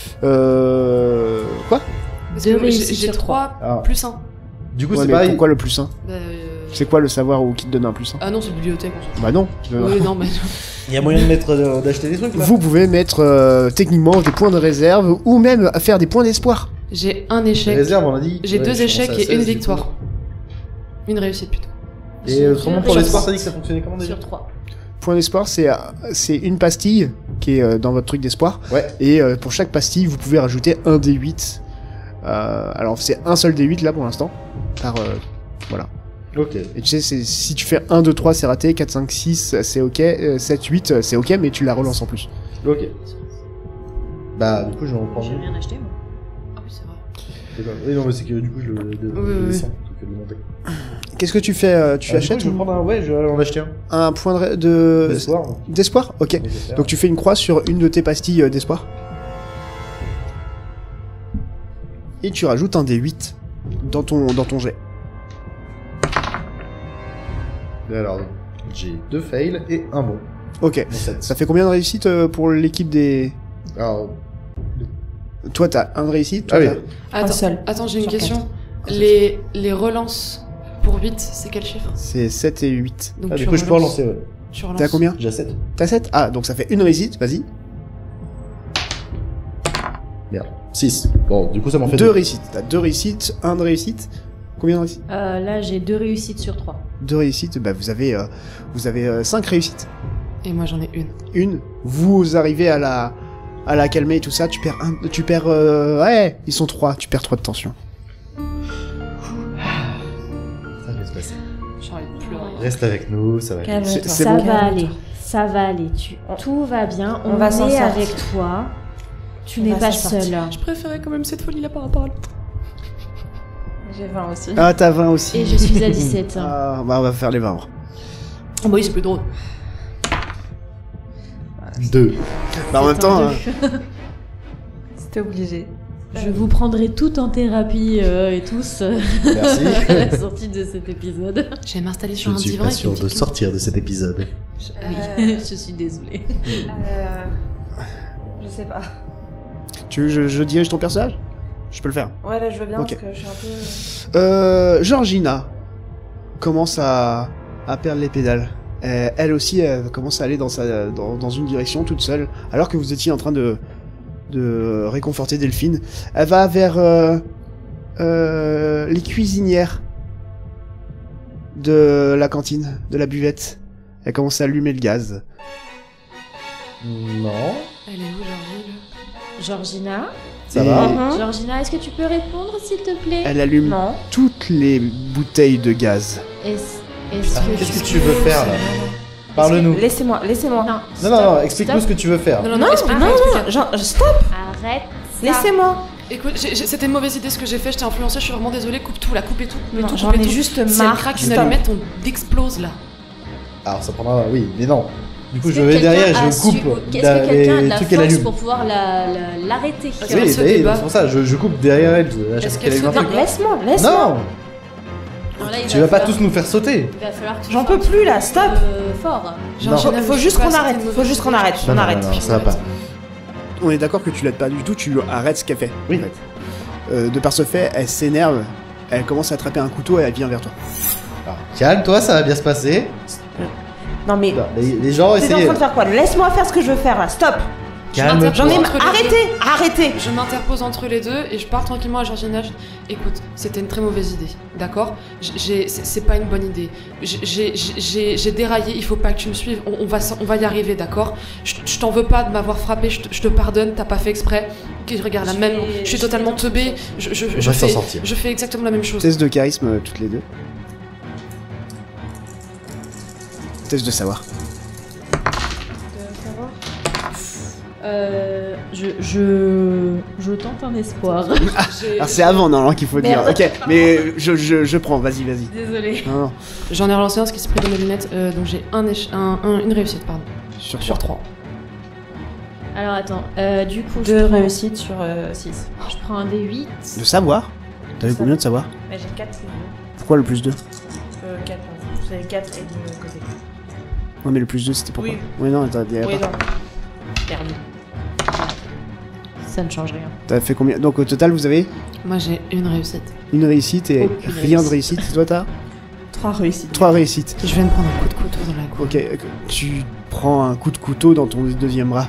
Euh... Quoi? Parce Deux que j'ai- réussites j'ai sur trois Ah. plus un. Du coup, Ouais, c'est mais pareil. pourquoi le plus un? Bah, euh, C'est quoi le savoir ou qui te donne un plus un? Ah non, c'est bibliothèque. on s'en fout. Bah non. Euh, Oui, non, mais... Il y a moyen de mettre, euh, d'acheter des trucs, là. Vous pouvez mettre euh, techniquement des points de réserve ou même faire des points d'espoir. J'ai un échec. Réserve, on a dit. J'ai Ouais, deux je échecs commence à et une seize, du victoire. coup. Une réussite plutôt. Et autrement, pour Sur l'espoir, trois. t'as dit que ça fonctionnait comment déjà? Sur trois. Point d'espoir, c'est euh, c'est une pastille qui est euh, dans votre truc d'espoir. Ouais. Et euh, pour chaque pastille, vous pouvez rajouter un D huit. Euh, alors c'est un seul D huit là pour l'instant. Par euh, voilà. Ok. Et tu sais, c'est- si tu fais un, deux, trois, c'est raté. quatre, cinq, six, c'est ok. euh, sept, huit, euh, c'est ok, mais tu la relances en plus. Ok. Bah, du coup, je vais en prendre J'ai une. rien acheté moi. Ah oui, c'est vrai. D'accord. Oui, non, mais c'est que du coup, je le, le, le Oui, oui, descends plutôt que de le monter. Qu'est-ce que tu fais euh, Tu Ah, du coup, achètes je vais prendre un. Ouais, je vais en acheter un. un point de ré- de- L'espoir. d'espoir Ok. Donc, je vais faire- Donc tu fais une croix sur une de tes pastilles euh, d'espoir. Et tu rajoutes un D huit dans ton, dans ton jet. Et alors, j'ai deux fails et un bon. Ok. Bon, sept. Ça fait combien de réussites euh, pour l'équipe des... Alors, Toi t'as un de réussite, toi ah oui. t'as- Attends, seul. attends j'ai une Sur question. Les, les relances pour huit, c'est quel chiffre? C'est sept et huit. Donc Ah, tu du coup, je peux relances- relancer, ouais. Tu relances. T'as combien J'ai sept. T'as sept Ah, donc ça fait une réussite, vas-y. Merde. six. Bon, du coup, ça m'en fait Deux deux. réussites. T'as deux réussites, un de réussite. Combien de réussites Euh, là, j'ai deux réussites sur trois. Deux réussites, bah vous avez, euh, vous avez euh, cinq réussites. Et moi j'en ai une. Une, vous arrivez à la, à la calmer et tout ça, tu perds un, tu perds, euh, ouais, ils sont trois, tu perds trois de tension. Ça va se passer. J'ai envie de pleurer. Reste avec nous, ça va aller. Calme-toi. C'est- c'est Ça bon. va Calme-toi. aller, ça va aller. Tu... Tout va bien, on, On va s'en est sortir. avec toi. Tu On n'es va pas s'en seul. sortir. Je préférais quand même cette folie là par rapport à l'autre. J'ai vingt aussi. Ah, t'as vingt aussi. Et je suis à dix-sept. Ah, bah on va faire les vingt. Oh bah oui, c'est plus drôle. Deux. Bah en même temps, hein, C'était obligé. Je vous prendrai tout en thérapie euh, et tous euh, Merci. à la sortie de cet épisode. Je vais m'installer Je sur ne un suis divan pas avec sûr une de petite sortir de cet épisode. Oui, je suis désolée. Euh... Je sais pas. tu veux que je, je dirige ton personnage? Je peux le faire. Ouais, là, je veux bien Ok. parce que je suis un peu... Euh, Georgina commence à, à perdre les pédales. Euh, elle aussi, elle commence à aller dans, sa, dans, dans une direction toute seule, alors que vous étiez en train de, de réconforter Delphine. Elle va vers euh, euh, les cuisinières de la cantine, de la buvette. Elle commence à allumer le gaz. Non. Elle est où, Georgie? Georgina, Ça Et va Mhm. Georgina, est-ce que tu peux répondre s'il te plaît? Elle allume Non. toutes les bouteilles de gaz. Est-ce est-ce Ah, que Qu'est-ce que tu tu veux faire là Parle-nous. Laissez-moi, laissez-moi. Non, Non, non, non, explique-nous ce que tu veux faire. Non, non, Non, non, explique-moi, non, explique-moi. non, genre, stop. Arrête. ça. Laissez-moi. Écoute, j'ai- j'ai- c'était une mauvaise idée ce que j'ai fait, je t'ai influencé, je suis vraiment désolée, coupe tout là, coupez tout, coupez Non, tout, j'en coupez ai tout. juste Si elle marre. craque une Stop. allumette, on explose là. Alors ça prendra, oui, mais non. Du coup, Est-ce je que vais quelqu'un derrière et a je su- coupe Est-ce la- que quelqu'un a de les la trucs qu'elle force allume. pour pouvoir la- la- l'arrêter? Est-ce Oui, qu'elle se oui, débat c'est pour ça, je, je coupe derrière elle. à chaque Est-ce fois qu'elle qu'elle allume se un Non, truc. laisse-moi, laisse-moi. Non, Alors là, il tu vas pas falloir- tous nous faire sauter. Il va falloir que tu J'en sois peux un plus, petit là, peu, stop. euh, fort. Non. Faut, J'enchaîne, faut je juste sais qu'on pas, arrête. c'était une Faut juste qu'on mauvaise arrête. Non, On non, arrête. non, non, ça va pas. On est d'accord que tu l'aides pas du tout, tu arrêtes ce qu'elle fait. Oui. En fait. Euh, de par ce fait, elle s'énerve, elle commence à attraper un couteau et elle vient vers toi. Alors, calme-toi, ça va bien se passer. Non mais. Non, les, les gens T'es en essayent. train de faire quoi? Laisse-moi faire ce que je veux faire là. Stop. Calme-toi. J'en ai Entre les marre. Arrêtez, arrêtez. Je m'interpose entre les deux et je pars tranquillement à Georgina. Je- Écoute, c'était une très mauvaise idée, d'accord? J'ai- C'est c'est pas une bonne idée. J'ai- J'ai j'ai- j'ai déraillé, il faut pas que tu me suives. On, on va, s'en- on va y arriver, d'accord? Je, je t'en veux pas de m'avoir frappé, je, te- je te pardonne, t'as pas fait exprès. Ok, regarde la Je même, vais- je suis je totalement vais- teubée. Je, je, On je va s'en fais, sortir. je fais exactement la même chose. Test de charisme, euh, toutes les deux. Test de savoir. Euh, je, je, je tente un espoir. J'ai- Alors c'est avant normalement qu'il faut le dire. Merde. Ok, mais je, je, je prends, vas-y, vas-y. Désolée. Non, non, J'en ai relancé un, ce qui s'est pris dans mes lunettes, euh, donc j'ai un, éche- un, un- une réussite, pardon. sur Sur trois. trois. Alors attends, euh, du coup, je Deux prends, réussites sur six. je prends un D huit. De savoir T'avais combien de savoir Mais j'ai quatre, c'est Pourquoi le plus deux? Euh, quatre, pardon. C'est quatre et de côté. Ouais, mais le plus deux c'était pourquoi Oui. Ouais, non, t'as t'avais Oui, pas. non. Perdu. Ça ne change rien. T'as fait combien? Donc au total, vous avez Moi j'ai une réussite. une réussite et Aucune rien de réussite. Toi, t'as Trois réussites. trois réussites. Je viens de prendre un coup de couteau dans la coupe. Ok, euh, tu prends un coup de couteau dans ton deuxième bras.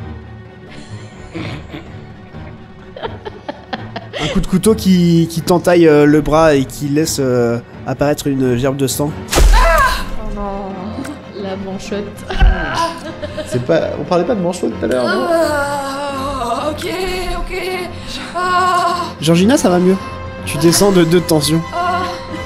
Un coup de couteau qui, qui t'entaille euh, le bras et qui laisse euh, apparaître une gerbe de sang. Oh non. La manchotte. C'est pas. On parlait pas de manchot tout à l'heure, non Ah, ok, ok. Ah, Georgina, ça va mieux. Tu descends de deux de tension. ah.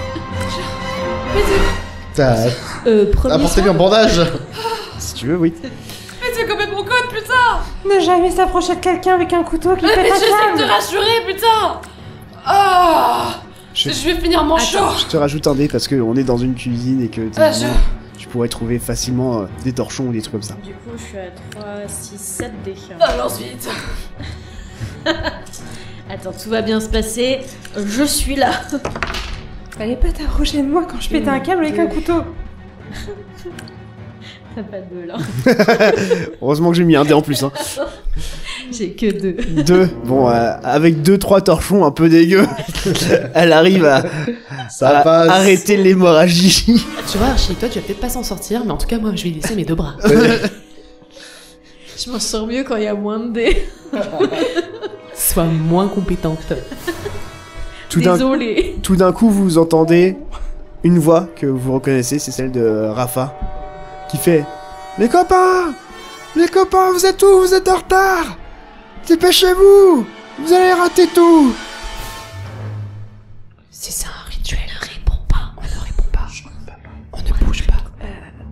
T'as Euh, premier apporté lui soin. un bandage. Si tu veux, oui. Mais c'est complètement con, putain. Ne jamais s'approcher de quelqu'un avec un couteau qui Mais pète un j'essaie de te câble. rassurer, putain. Ah. Je, Je vais finir manchot. je te rajoute un dé parce qu'on est dans une cuisine et que Ah, t'es- je- tu pourrais trouver facilement euh, des torchons ou des trucs comme ça. Du coup, je suis à trois, six, sept dés. Ah, lance vite. Attends, tout va bien se passer. Je suis là. Fallait pas t'approcher de moi quand je pétais un câble avec un couteau. T'as pas deux là. Heureusement que j'ai mis un dé en plus. Hein. J'ai que deux. Deux. Bon, euh, avec deux, trois torchons un peu dégueux, elle arrive à, Ça à passe. arrêter l'hémorragie. Tu vois, Archie, toi, tu vas peut-être pas s'en sortir, mais en tout cas, moi, je vais laisser mes deux bras. Je m'en sors mieux quand il y a moins de dés. Sois moins compétente. Tout d'un Désolée. tout d'un coup, vous entendez une voix que vous reconnaissez, c'est celle de Rafa, qui fait « Les copains! Les copains, vous êtes où? Vous êtes en retard! Dépêchez-vous! Vous allez rater tout! Si c'est un rituel, ne réponds pas. On ne répond pas. On ne bouge pas. Euh...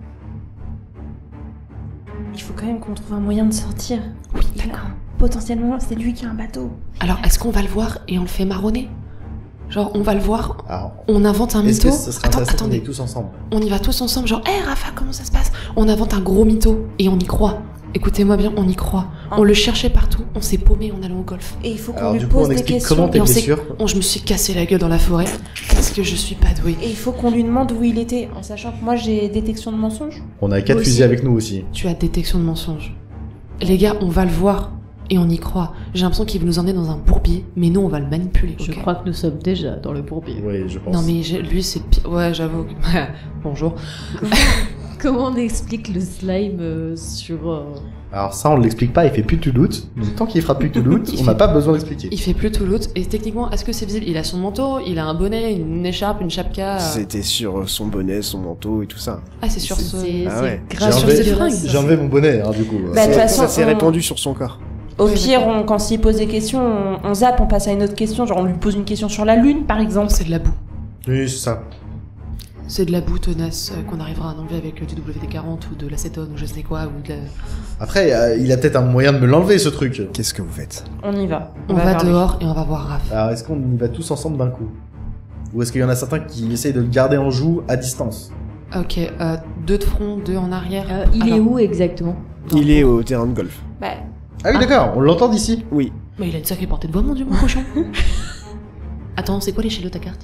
Il faut quand même qu'on trouve un moyen de sortir. Oui, Il a- d'accord. Potentiellement, c'est lui qui a un bateau. Alors, est-ce qu'on va le voir et on le fait marronner? Genre, on va le voir, Alors, on invente un est-ce mytho. que ce serait Attends, intéressant qu'on attendez. aille tous ensemble? On y va tous ensemble, genre, hé Rafa, comment ça se passe? On invente un gros mytho et on y croit. Écoutez-moi bien, on y croit. On le cherchait partout, on s'est paumé en allant au golf. Et il faut qu'on Alors lui du coup, pose on des explique questions. comment tes Et on sait- blessures. On, je me suis cassé la gueule dans la forêt parce que je suis pas douée. Et il faut qu'on lui demande où il était, en sachant que moi j'ai détection de mensonges. On a quatre Moi fusils aussi. avec nous aussi. Tu as détection de mensonges. Les gars, on va le voir et on y croit. J'ai l'impression qu'il veut nous emmener dans un bourbier, mais nous on va le manipuler. Je ok crois que nous sommes déjà dans le bourbier. Oui, je pense. Non mais j'ai- lui c'est pire. Ouais, j'avoue. Bonjour. Comment on explique le slime euh, sur... euh, Alors ça, on ne l'explique pas, il fait plus de doute. Donc tant qu'il fera plus de doute, Il on n'a fait- pas besoin d'expliquer. Il fait plus Toulouse et techniquement, est-ce que c'est visible? Il a son manteau, il a un bonnet, une écharpe, une chapka. euh, C'était sur son bonnet, son manteau et tout ça. Ah, c'est sur ce. C'est Ah c'est ouais. grave J'ai sur enlevé- ses dégueulasse. fringues. J'ai enlevé mon bonnet, hein, du coup. Bah, de toute Ça- façon, ça s'est on- répandu sur son corps. Au Oui, pire, d'accord. on- quand s'il pose des questions, on, on zappe, on passe à une autre question. Genre, on lui pose une question sur la Lune, par exemple. C'est de la boue. Oui, c'est ça. C'est de la boue tenace euh, qu'on arrivera à enlever avec euh, du W D quarante ou de l'acétone ou je sais quoi ou de la... Après, euh, il a peut-être un moyen de me l'enlever, ce truc. Qu'est-ce que vous faites? On y va. On va vers lui. dehors et on va voir Raph. Alors, est-ce qu'on y va tous ensemble d'un coup? Ou est-ce qu'il y en a certains qui essayent de le garder en joue à distance? Ok, euh, deux de front, deux en arrière. Euh, il est Alors, où exactement? dans- Il est au terrain de golf. Bah, Ah oui, Ah. d'accord, on l'entend d'ici. Oui. Mais il a une sacrée portée de voix, mon dieu, mon cochon. Attends, c'est quoi l'échelle de ta carte?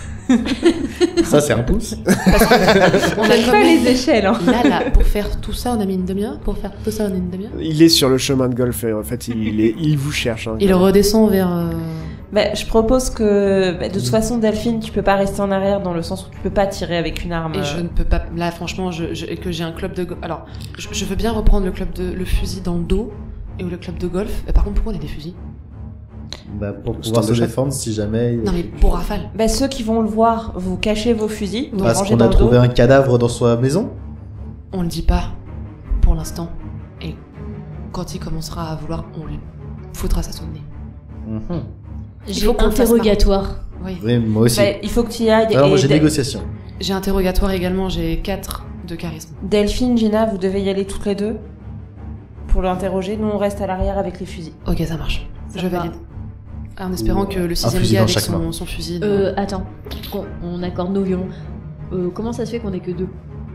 Ça, c'est un pouce. On a j'aime quand pas même- les échelles. Hein. Là, là, pour faire tout ça, on a mis une demi-heure. Pour faire tout ça, on a mis une demi-heure. Il est sur le chemin de golf et en fait, il, est, il vous cherche. Hein. Il redescend vers... euh, Bah, je propose que, bah, de toute façon, Delphine, tu peux pas rester en arrière dans le sens où tu peux pas tirer avec une arme. Et je ne peux pas... Là, franchement, je, je- que j'ai un club de golf... Alors, je, je veux bien reprendre le club de... le fusil dans le dos et le club de golf. Mais par contre, pourquoi on a des fusils? Bah, pour C'est pouvoir un se achat. défendre si jamais. Non, mais pour rafale. Bah, ceux qui vont le voir, vous cachez vos fusils, vous Parce rangez qu'on dans a le dos. trouvé un cadavre dans sa maison. On le dit pas pour l'instant. Et quand il commencera à vouloir, on lui foutra ça sous le nez. Mhm. J'ai faut qu'on le fasse interrogatoire. Oui. Oui, moi aussi. Bah, il faut que tu y ailles. Alors, moi, et j'ai Del- négociation. J'ai interrogatoire également, j'ai quatre de charisme. Delphine, Gina, vous devez y aller toutes les deux pour l'interroger. Nous, on reste à l'arrière avec les fusils. Ok, ça marche. Ça je va. valide. En espérant que le sixième fusil gars dans avec chaque son, main. son fusil... Euh, attends, qu'on- on accorde nos violons. Euh, comment ça se fait qu'on est que deux?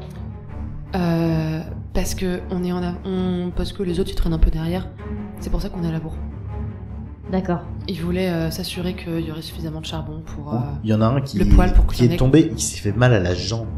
Euh, parce que on est en av- on, parce que les autres ils traînent un peu derrière. C'est pour ça qu'on est à la bourre. D'accord. Ils voulaient euh, s'assurer qu'il y aurait suffisamment de charbon pour. euh, Il y en a un qui, le poil pour qui est cloner. tombé et qui s'est fait mal à la jambe.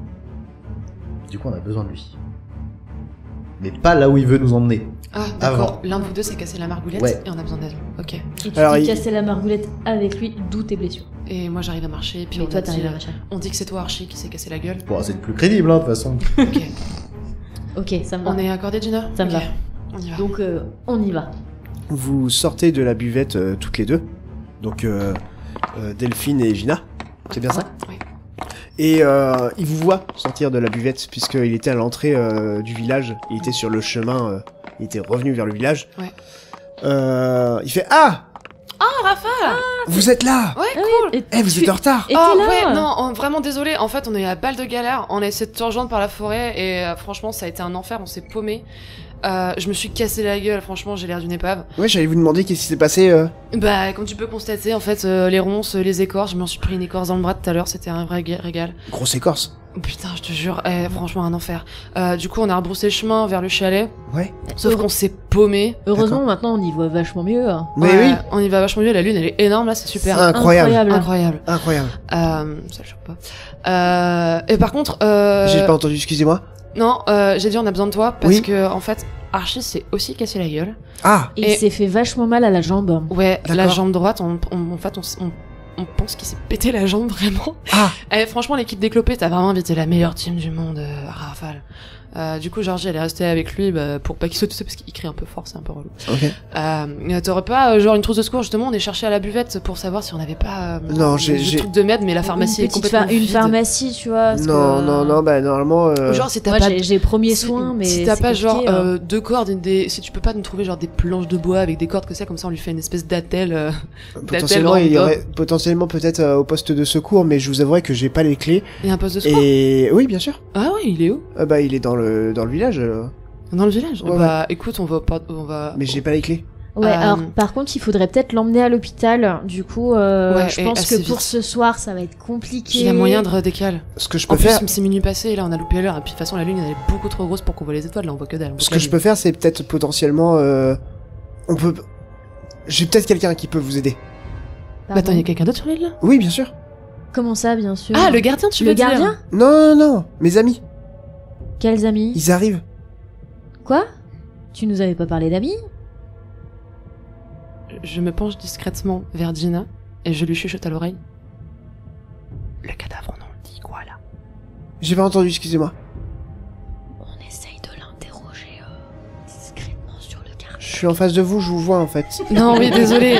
Du coup, on a besoin de lui. Mais pas là où il veut nous emmener. Ah d'accord. L'un de vous deux s'est cassé la margoulette Ouais. et on a besoin d'aide. Ok. Et tu Alors, t'es il- cassé la margoulette avec lui, d'où tes blessures. Et moi j'arrive à marcher. Et puis Mais on toi, a dit, t'arrives à euh, marcher. on dit que c'est toi Archie qui s'est cassé la gueule. Bon, c'est le plus crédible, hein, de toute façon. Ok. Ok, ça me va. On est accordé Gina. Ça me Ok. va. On y va. Donc, euh, on y va. Vous sortez de la buvette euh, toutes les deux. Donc, euh, euh, Delphine et Gina. C'est bien ça? Oui. Et euh, il vous voit sortir de la buvette, puisqu'il était à l'entrée euh, du village. Il était sur le chemin, euh, il était revenu vers le village. Ouais. Euh, il fait Ah Ah Rafa. Vous êtes là Ouais. Ah oui, et Eh, vous tu- êtes en retard Et Oh t'es là ouais, non, on- vraiment désolé. En fait, on est à balle de galère. On a essayé de se rejoindre par la forêt et euh, franchement, ça a été un enfer. On s'est paumé. Euh, je me suis cassé la gueule. Franchement, j'ai l'air d'une épave. Ouais, j'allais vous demander qu'est-ce qui s'est passé. euh. Bah, comme tu peux constater, en fait, euh, les ronces, les écorces, je m'en suis pris une écorce dans le bras tout à l'heure. C'était un vrai ga- régal. Grosse écorce. Oh, putain, je te jure, eh, franchement, un enfer. Euh, du coup, on a rebroussé le chemin vers le chalet. Ouais. Sauf Heure- qu'on s'est paumé. Heureusement, maintenant, on y voit vachement mieux. hein. Mais Ouais, oui, On y va vachement mieux. La lune, elle est énorme là. C'est super. incroyable. Incroyable. Incroyable. Euh, ça le choque pas. Euh, et par contre, euh, J'ai pas entendu, excusez-moi. non, euh, j'ai dit on a besoin de toi parce Oui. que en fait, Archie s'est aussi cassé la gueule. Ah Et il Et- s'est fait vachement mal à la jambe. Ouais, la D'accord. jambe droite. On, on- en fait, on, s- on, on pense qu'il s'est pété la jambe vraiment. Ah Eh, franchement, l'équipe déclopée, t'as vraiment invité la meilleure team du monde, euh, à Rafale. Euh, du coup, Georgie, elle est restée avec lui bah, pour pas qu'il soit tout seul parce qu'il crie un peu fort, c'est un peu relou. Ok. Euh, T'aurais pas euh, genre une trousse de secours justement? On est cherché à la buvette pour savoir si on n'avait pas. Euh, Non, j'ai- le j'ai- truc de merde, mais la pharmacie une est petite complètement pha- une vide. pharmacie, tu vois. parce Non, que, non, non, bah normalement. Euh... Ou genre si t'as Moi, pas. j'ai j'ai premiers si- soins, mais si t'as c'est pas genre compliqué, hein. euh, deux cordes, et des, si tu peux pas nous trouver genre des planches de bois avec des cordes que ça, comme ça on lui fait une espèce d'attelle. Euh, Potentiellement, d'attelle il y en aurait potentiellement peut-être euh, au poste de secours, mais je vous avouerai que j'ai pas les clés. et un poste de secours. Et oui, bien sûr. Ah ouais, il est où? Euh, bah, il est dans le dans le village, euh, Dans le village. Ouais, Bah écoute, on va pas, on va. mais j'ai pas les clés. Ouais, Euh, alors par contre, il faudrait peut-être l'emmener à l'hôpital. Du coup, euh, Ouais, je et pense assez que pour vite. ce soir, ça va être compliqué. Il y a moyen de redécaler. Ce que je peux En plus, faire, c'est minuit passé, et là on a loupé l'heure. Et puis de toute façon, la lune elle est beaucoup trop grosse pour qu'on voit les étoiles. Là, on voit que dalle. on voit ce que que la je lune. peux faire, c'est peut-être potentiellement, euh, on peut, j'ai peut-être quelqu'un qui peut vous aider. Bah attends, il y a quelqu'un d'autre sur l'île là? Oui, bien sûr. Comment ça, bien sûr? Ah, le gardien, tu Le veux dire? gardien? Non, non, non, mes amis, Quels amis? ils arrivent. Quoi? Tu nous avais pas parlé d'amis? Je me penche discrètement vers Gina et je lui chuchote à l'oreille. Le cadavre, on en dit quoi là? J'ai pas entendu, excusez-moi. On essaye de l'interroger euh, discrètement sur le gardien. Je suis en face de vous, je vous vois en fait. Non, oui, désolé.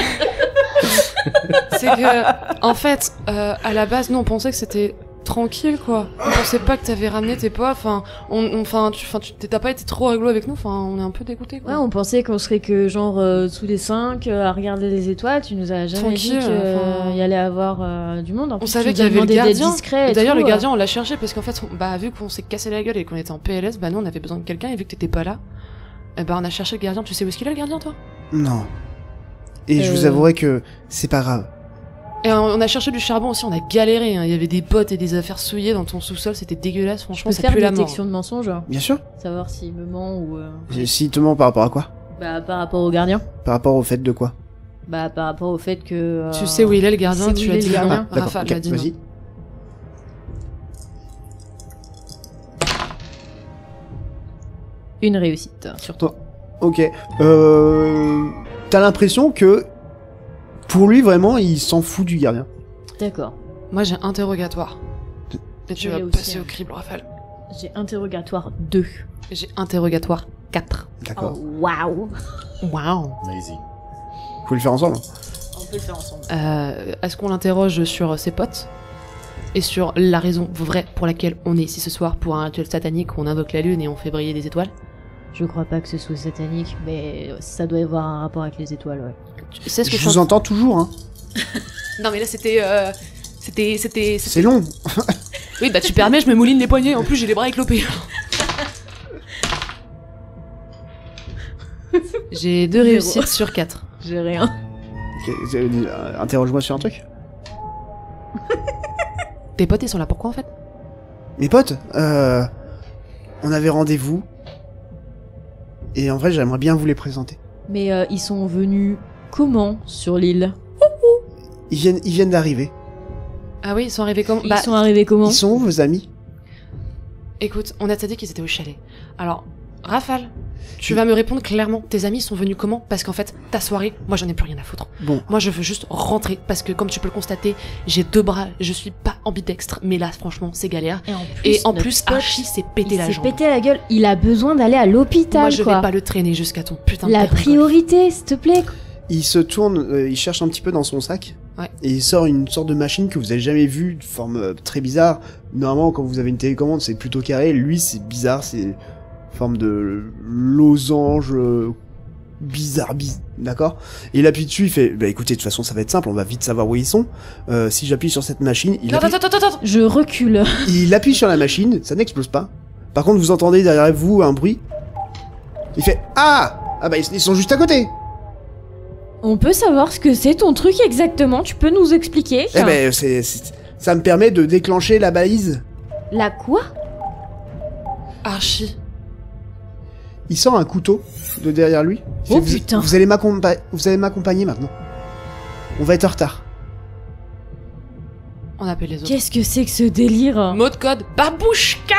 C'est que, en fait, euh, à la base, nous on pensait que c'était tranquille quoi. On pensait pas que t'avais ramené tes potes. Enfin, on, on- enfin, tu, enfin, tu t'as pas été trop rigolo avec nous. Enfin, on est un peu dégoûtés quoi. Ouais, on pensait qu'on serait que genre euh, tous les cinq euh, à regarder les étoiles. Tu nous as jamais Tranquille, dit qu'il enfin. y allait avoir euh, du monde. En On plus, savait tu nous qu'il y as avait le demandé d'être gardien. discret. Et et d'ailleurs, tout, le euh. gardien, on l'a cherché parce qu'en fait, on- bah, vu qu'on s'est cassé la gueule et qu'on était en P L S, bah, nous, on avait besoin de quelqu'un et vu que t'étais pas là, eh bah, on a cherché le gardien. Tu sais où est-ce qu'il est, le gardien, toi? Non. Et je Euh. vous avouerai que c'est pas grave. Et on on a cherché du charbon aussi, on a galéré. Hein. Il y avait des potes et des affaires souillées dans ton sous-sol, c'était dégueulasse, Je franchement, peux ça faire pue la mort. détection de mensonge, hein. Bien sûr. Savoir s'il me ment ou. euh, Et si te mens par rapport à quoi? Bah, par rapport au gardien. Par rapport au fait de quoi? Bah, par rapport au fait que. euh, Tu sais où il est, le gardien? sais où Tu il as est, dit le non. gardien. D'accord, Rafa ok, l'a dit non. vas-y. Une réussite, surtout. Ok. Euh... T'as l'impression que pour lui vraiment, il s'en fout du gardien. D'accord. Moi, j'ai interrogatoire. Et tu Je vas l'ai aussi, passer hein. au crible, Raphaël. J'ai interrogatoire deux. J'ai interrogatoire quatre. D'accord. Oh, waouh! Waouh. Amazing. Vous pouvez le faire ensemble. On peut le faire ensemble. Euh, Est-ce qu'on l'interroge sur ses potes et sur la raison vraie pour laquelle on est ici ce soir pour un rituel satanique où on invoque la lune et on fait briller des étoiles? Je crois pas que ce soit satanique, mais ça doit avoir un rapport avec les étoiles, ouais. Tu sais ce que Je je vous entends toujours, hein. Non mais là c'était euh, c'était c'était C'est long. oui bah tu permets, je me mouline les poignets. En plus j'ai les bras éclopés. J'ai deux Zéro. réussites sur quatre. J'ai rien. Ok, euh, Interroge-moi sur un truc. Tes potes ils sont là pourquoi en fait? Mes potes, euh... on avait rendez-vous. Et en vrai, j'aimerais bien vous les présenter. Mais euh, ils sont venus comment sur l'île? Ils viennent, ils viennent d'arriver. Ah oui ils sont arrivés comment? Ils Bah sont arrivés comment? Ils sont où, vos amis? écoute, on a dit qu'ils étaient au chalet. Alors Rafale, tu Oui. vas me répondre clairement. Tes amis sont venus comment? Parce qu'en fait ta soirée, moi j'en ai plus rien à foutre. Bon, Moi, je veux juste rentrer parce que, comme tu peux le constater, j'ai deux bras. Je suis pas ambidextre, mais là, franchement, c'est galère. Et en plus, Et en notre plus, pote, Archie s'est pété il la s'est jambe. pété la gueule. Il a besoin d'aller à l'hôpital, Moi, je quoi. vais pas le traîner jusqu'à ton putain de La terrain de golf. priorité, s'il te plaît. il se tourne, euh, il cherche un petit peu dans son sac. Ouais. Et il sort une sorte de machine que vous avez jamais vue, de forme euh, très bizarre. Normalement, quand vous avez une télécommande, c'est plutôt carré. Lui, c'est bizarre, c'est forme de losange euh, bizarre, bizarre, d'accord. Et il appuie dessus, il fait, bah écoutez, de toute façon, ça va être simple, on va vite savoir où ils sont. Euh, si j'appuie sur cette machine, il Attends, appuie, attends, attends, attends. Je recule. il appuie sur la machine, ça n'explose pas. Par contre, vous entendez derrière vous un bruit. Il fait, ah, ah bah ils ils sont juste à côté. On peut savoir ce que c'est ton truc exactement? Tu peux nous expliquer? Eh ben, c'est, c'est- ça me permet de déclencher la balise. La quoi? Archie. Il sort un couteau de derrière lui. Il Oh, vous, putain. Vous allez m'accompa- vous allez m'accompagner maintenant. On va être en retard. On appelle les autres. Qu'est-ce que c'est que ce délire? Mot de code, babouchka.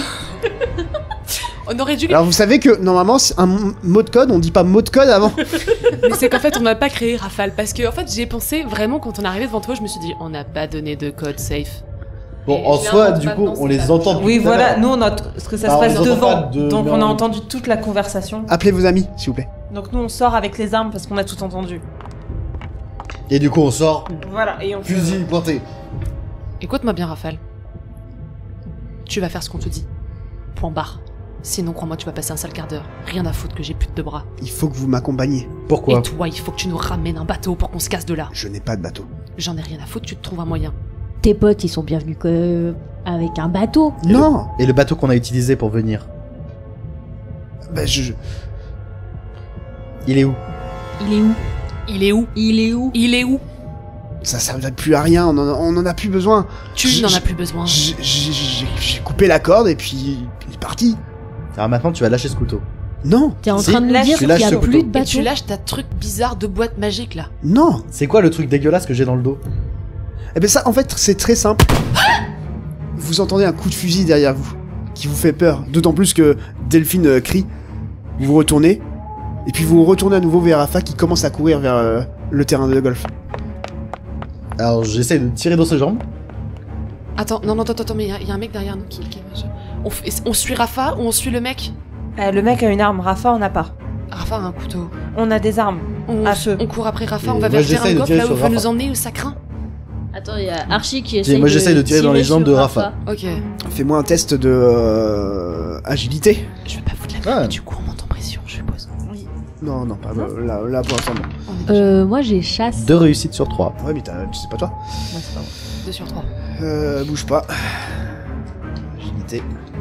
On aurait dû... Alors vous savez que normalement c'est un m- mot de code, on dit pas mot de code avant. Mais c'est qu'en fait, on n'a pas créé Rafale. Parce que, en fait, j'y ai pensé vraiment quand on est arrivé devant toi, je me suis dit, on n'a pas donné de code safe. Bon, Et en je les soi, invente du coup, maintenant, on c'est les pas- entend. Oui, depuis tout à voilà, l'heure. nous, on a, parce que ça Alors, se on passe les entend devant, pas de- donc mais on a en- entendu toute la conversation. Appelez vos amis, s'il vous plaît. Donc nous, on sort avec les armes parce qu'on a tout entendu. Et du coup, on sort, Voilà, et on fait- fusil pointé. Écoute-moi bien, Raphaël. Tu vas faire ce qu'on te dit. Point barre. Sinon, crois-moi, tu vas passer un sale quart d'heure. Rien à foutre que j'ai plus de bras. Il faut que vous m'accompagniez. Pourquoi Et toi, il faut que tu nous ramènes un bateau pour qu'on se casse de là. Je n'ai pas de bateau. J'en ai rien à foutre, tu te trouves un moyen. Tes potes, ils sont bienvenus que... avec un bateau. Et Non le... Et le bateau qu'on a utilisé pour venir, Bah, je... je- il est où? Il est où Il est où Il est où Il est où Ça servira plus à rien, on en a, on en a plus besoin. Tu Je- n'en je- as plus besoin. J'ai- J'ai j'ai- j'ai coupé la corde et puis il est parti. Alors maintenant, tu vas lâcher ce couteau. Non, T'es en Si, train de nous lâche- dire tu qu'il y lâches a ce plus couteau. de Et bateau. tu lâches ta truc bizarre de boîte magique là. non. C'est quoi le truc dégueulasse que j'ai dans le dos? Eh ben ça, en fait, c'est très simple. Vous entendez un coup de fusil derrière vous, qui vous fait peur. D'autant plus que Delphine euh, crie. Vous vous retournez, et puis vous retournez à nouveau vers Rafa qui commence à courir vers euh, le terrain de golf. Alors j'essaie de tirer dans ses jambes. Attends, non, non, attends, attends, mais il y, y a un mec derrière nous qui. qui- on, fait- on suit Rafa ou on suit le mec Euh, le mec a une arme, Rafa, on n'a pas. Rafa a un couteau. On a des armes. On, À feu. on court après Rafa, Et on va moi, vers le j'essaye terrain de de golf tirer là où sur il veut Rafa. nous emmener, où ça craint. Attends, il y a Archie qui essaye moi, de j'essaye de tirer dans les sur jambes de Rafa. Ok. Fais-moi un test de euh, agilité. Je vais pas foutre la Ah. merde, mais du coup on monte en pression, je suppose. Non, non, pas euh, là, là pour l'instant. non. On est déjà Euh, moi j'ai chasse. Deux réussites sur trois. Ouais, mais t'as- tu sais pas toi. Ouais, c'est pas vrai. deux sur trois. Euh, bouge pas. Agilité.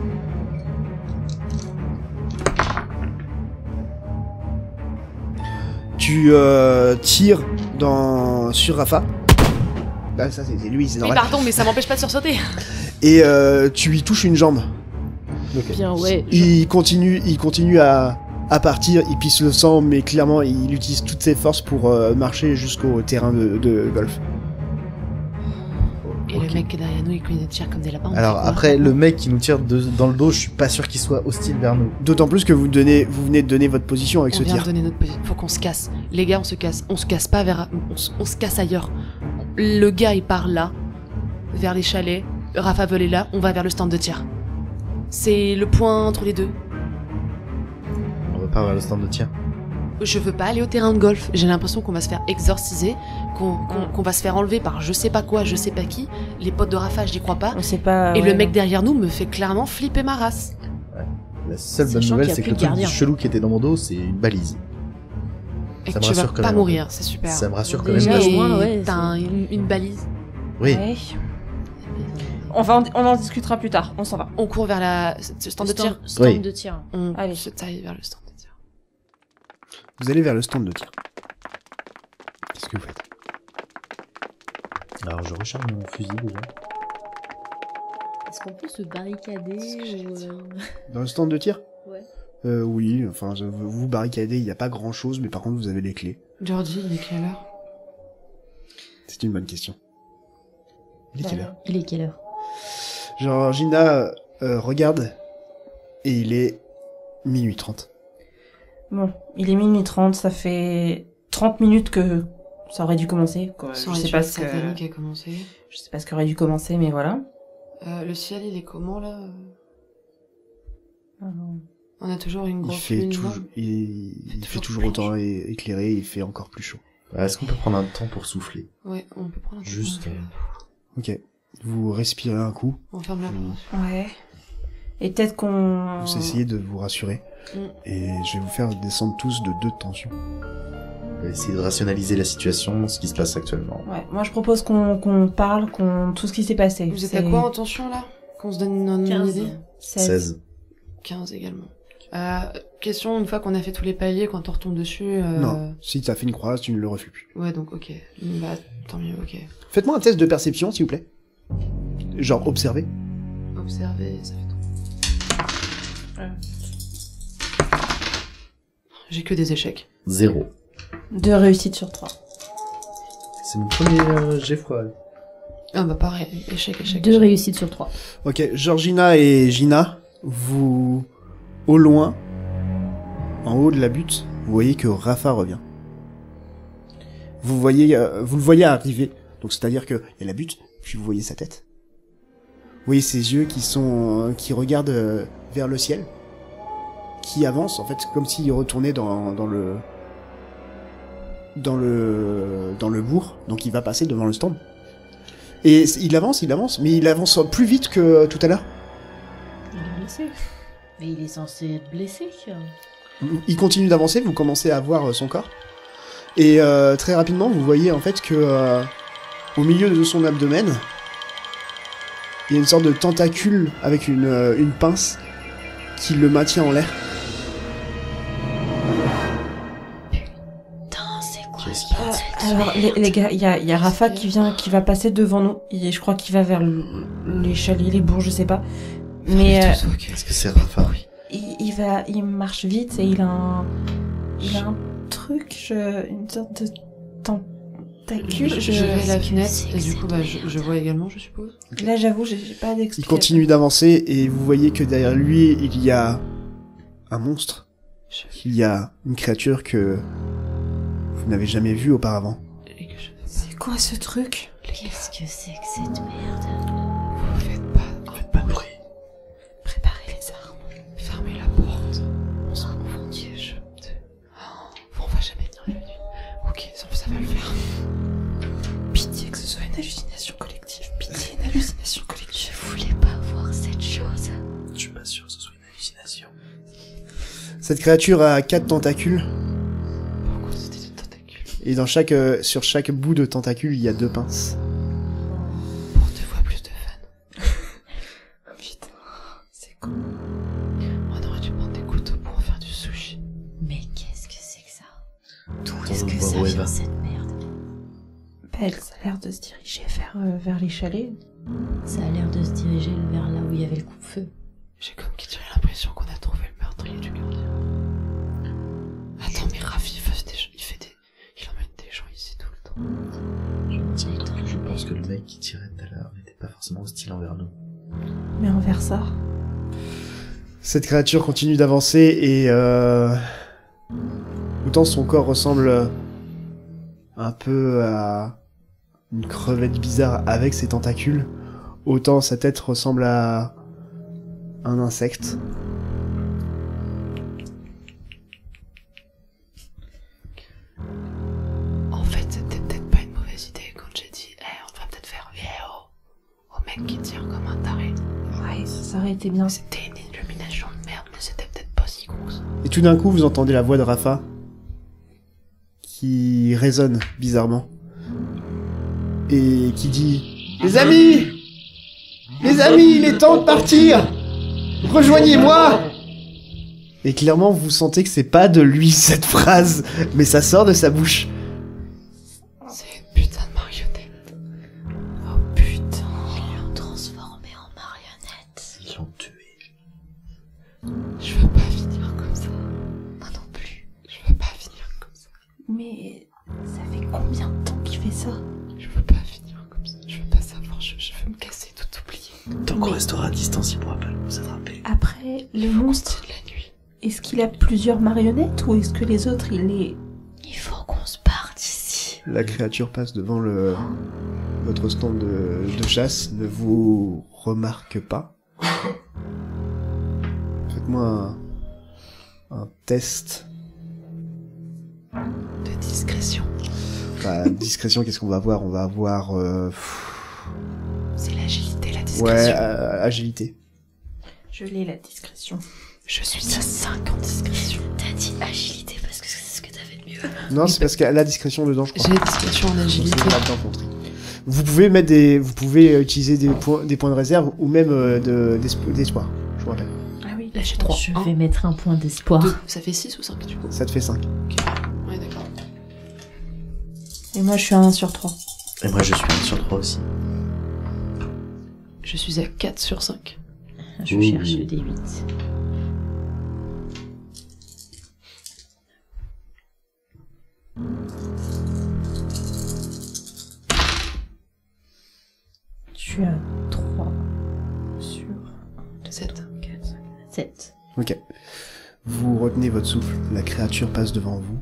Tu euh, tires dans sur Rafa. Bah ça c'est c'est lui, c'est Oui, normal. pardon, mais ça m'empêche pas de sursauter. Et euh, tu lui touches une jambe. Bien, ouais. je- Il continue, il continue à, à partir, il pisse le sang, mais clairement il utilise toutes ses forces pour euh, marcher jusqu'au terrain de, de golf. Et Ok. le mec qui est derrière nous, il nous tire comme des lapins. on Alors fait quoi après, le mec qui nous tire de- dans le dos, je suis pas sûr qu'il soit hostile vers nous. D'autant plus que vous, donnez, vous venez de donner votre position avec On ce vient de tir. donner notre position. Faut qu'on se casse. Les gars, on se casse. On se casse pas vers. On se, on se casse ailleurs. Le gars, il part là, vers les chalets. Rafa veut aller là. On va vers le stand de tir. C'est le point entre les deux. On va pas vers le stand de tir. Je veux pas aller au terrain de golf. J'ai l'impression qu'on va se faire exorciser, qu'on qu'on- qu'on va se faire enlever par je sais pas quoi, je sais pas qui. Les potes de Rafa, j'y crois pas. On sait pas. Et ouais, le mec non. derrière nous me fait clairement flipper ma race. La seule bonne Sachant nouvelle, qu'il y a c'est que plus le de truc gardien. chelou qui était dans mon dos, c'est une balise. Et Ça que me tu vas rassure quand pas même. mourir, c'est super. Ça me rassure quand Déjà, même. au vachement. moins, ouais, T'as c'est- un- une, une balise. Oui. Ouais. On, va en, on en discutera plus tard, on s'en va. On court vers la ce stand de tir. Stand Oui. de tir. On Allez. se taille vers le stand de tir. Vous allez vers le stand de tir. Qu'est-ce que vous faites? Alors je recharge mon fusil déjà. Est-ce qu'on peut se barricader ou... euh, Dans le stand de tir? Ouais. Euh, oui, enfin, je- vous vous barricadez, il n'y a pas grand chose, mais par contre, vous avez les clés. Georgie, il est quelle heure? C'est une bonne question. Il est quelle heure? Il est quelle heure? Genre, Gina euh, regarde, et il est minuit trente. Bon, il est minuit trente, ça fait trente minutes que ça aurait dû commencer. Quoi. Ça Je aurait sais dû pas être ce que satanique a commencé. je sais pas ce qui aurait dû commencer, mais voilà. Euh, le ciel, il est comment là? Euh, On a toujours une Il grosse fait, lune toujours, énorme. il, il fait fait toujours toujours plus autant chaud. é- éclairé, il fait encore plus chaud. Euh, Est-ce qu'on peut prendre un temps pour souffler? Ouais, on peut prendre un Juste, peu. euh, Ok. Vous respirez un coup, On ferme la vous, porte. Ouais. Et peut-être qu'on. vous essayez de vous rassurer, Mm. et je vais vous faire descendre tous de deux tensions. On va essayer de rationaliser la situation, ce qui se passe actuellement. Ouais. Moi, je propose qu'on qu'on parle, qu'on tout ce qui s'est passé. Vous êtes C'est à quoi en tension là? Qu'on se donne une, une quinze. idée? seize. seize. quinze également. Euh, question, une fois qu'on a fait tous les paliers, quand on retombe dessus. Euh... Non, si t'as fait une croix, tu ne le refus plus. Ouais, donc ok. Bah, tant mieux, ok. Faites-moi un test de perception, s'il vous plaît. Genre, observez. Observer, ça fait trop. Ouais. J'ai que des échecs. Zéro. Deux réussites sur trois. C'est mon premier euh, jet fois. Ah bah pareil, échec, échec. Deux échec. réussites sur trois. Ok, Georgina et Gina, vous, au loin, en haut de la butte, vous voyez que Rafa revient. Vous voyez, euh, vous le voyez arriver. Donc c'est-à-dire que il y a la butte, puis vous voyez sa tête. voyez ses yeux qui sont, euh, qui regardent euh, vers le ciel, qui avancent en fait comme s'il retournait dans, dans le, dans le, dans le bourg. Donc il va passer devant le stand. Et il avance, il avance, mais il avance plus vite que euh, tout à l'heure. Il est blessé. Mais il est censé être blessé. Il continue d'avancer, vous commencez à voir euh, son corps. Et euh, très rapidement, vous voyez en fait que euh, au milieu de son abdomen, il y a une sorte de tentacule avec une, euh, une pince qui le maintient en l'air. Putain, c'est quoi Qu'est-ce qu'il y a Euh, alors, les, les gars, il y a, il y a Rafa qui vient, qui va passer devant nous. Et je crois qu'il va vers le- les chalets, les bourgs, je sais pas. Mais euh, Est-ce que c'est Rafa? il, il va, il marche vite et il a un, il a un truc, je, une sorte de tentacule. Je, Je, je vais à la fenêtre c'est et que du c'est coup, bah, je, je vois également, je suppose. Là, j'avoue, j'ai j'ai pas Il d'explication. continue d'avancer et vous voyez que derrière lui, il y a un monstre. Il y a une créature que vous n'avez jamais vue auparavant. Et que je... C'est quoi ce truc? Qu'est-ce que c'est que cette merde? Vous faites pas, Faites pas de bruit. Préparez les armes. fermez la porte. On s'en fout, Dieu, je... Oh, on va jamais tenir la nuit. Ok, ça, ça va le faire. Pitié que ce soit une hallucination collective. Pitié, une hallucination collective. Je voulais pas voir cette chose. Je suis pas sûr que ce soit une hallucination. Cette créature a quatre tentacules Pourquoi c'était des tentacules? et dans chaque, euh, sur chaque bout de tentacule, il y a deux pinces. Pour deux fois plus de fun. Putain, c'est con. On aurait dû prendre des couteaux pour en faire du sushi. Mais qu'est-ce que c'est que ça? D'où Attends, est-ce on que va ça voir vient Eva. cette merde? Bah, elle a l'air de se diriger vers, euh, vers les chalets. Ça a l'air de se diriger vers là où il y avait le coup-feu. J'ai comme qui dirait l'impression qu'on a trouvé le meurtrier du gardien. Attends, mais Rafi, il fait des, il fait des, il emmène des gens ici tout le temps. Je me dis que je pense que le mec qui tirait tout à l'heure n'était pas forcément hostile envers nous. Mais envers ça. Cette créature continue d'avancer et euh... autant son corps ressemble un peu à une crevette bizarre avec ses tentacules, autant sa tête ressemble à un insecte. En fait, c'était peut-être pas une mauvaise idée quand j'ai dit, eh, on va peut-être faire eh oh, au mec qui tire comme un taré. Ouais, ça, ça aurait été bien. C'était une illumination de merde, mais c'était peut-être pas si gros ça. Et tout d'un coup, vous entendez la voix de Rafa qui résonne bizarrement et qui dit: Les amis! Les amis, il est temps de partir! Rejoignez-moi! Et clairement, vous sentez que c'est pas de lui cette phrase, mais ça sort de sa bouche. C'est une putain de marionnette. Oh putain. Ils l'ont transformé en marionnette. Ils l'ont tué. Je veux pas finir comme ça. Moi non plus. Je veux pas finir comme ça. Mais ça fait combien de temps qu'il fait ça? Je veux pas finir comme ça. Je veux pas savoir. Je, je veux me casser, tout oublier. Tant qu'on Mais- restera à distance, il pourra pas nous attraper. Après, le monstre, C'est de la nuit. est-ce qu'il a plusieurs marionnettes ou est-ce que les autres, il les... Il faut qu'on se parte d'ici. La créature passe devant le votre stand de, de chasse, ne vous remarque pas. Faites-moi un, un test. De discrétion. Bah, discrétion, qu'est-ce qu'on va voir? On va avoir euh, C'est l'agilité, la ouais, discrétion. euh, agilité. Je l'ai, la discrétion. Je suis à cinq en discrétion. T'as dit agilité parce que c'est ce que t'avais de mieux. Non, c'est parce qu'elle a la discrétion dedans, je crois. J'ai discrétion en Donc, agilité. c'est là-dedans qu'on trie. Vous pouvez mettre des, vous pouvez utiliser des points, des points de réserve ou même euh, de d'espo- d'espoir. Je vous rappelle. Ah oui, Là, j'ai trois. Je Un, vais mettre un point d'espoir. deux. Ça fait six ou cinq du coup? Ça te fait cinq. Ouais, d'accord. Et moi, je suis à un sur trois. Et moi, je suis un sur trois aussi. Je suis à quatre sur cinq. Je Ouh. cherche des huit. Je suis à trois sur sept. quatre, cinq. sept. Ok. Vous retenez votre souffle. La créature passe devant vous.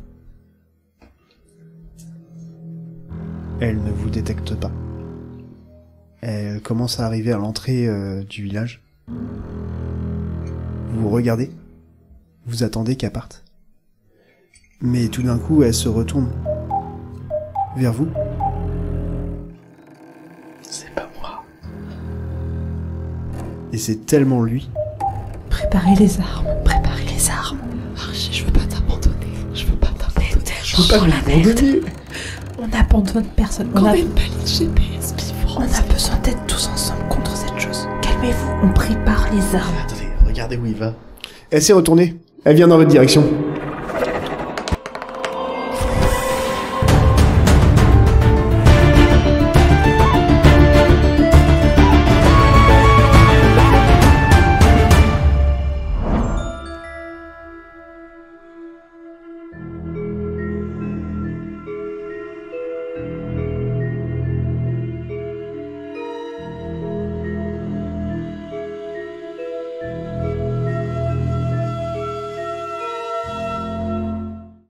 Elle ne vous détecte pas. Elle commence à arriver à l'entrée euh, du village. Vous regardez. Vous attendez qu'elle parte. Mais tout d'un coup, elle se retourne vers vous. C'est pas moi. Et c'est tellement lui. Préparez les armes, préparez les armes. Archie, je veux pas t'abandonner. Je veux pas t'abandonner. Je peux pas vous abandonner. On n'abandonne personne. On On a, a une balise G P S on a besoin d'être tous ensemble contre cette chose. Calmez-vous, on prépare les armes. Attendez, regardez où il va. Elle s'est retournée. Elle vient dans votre direction.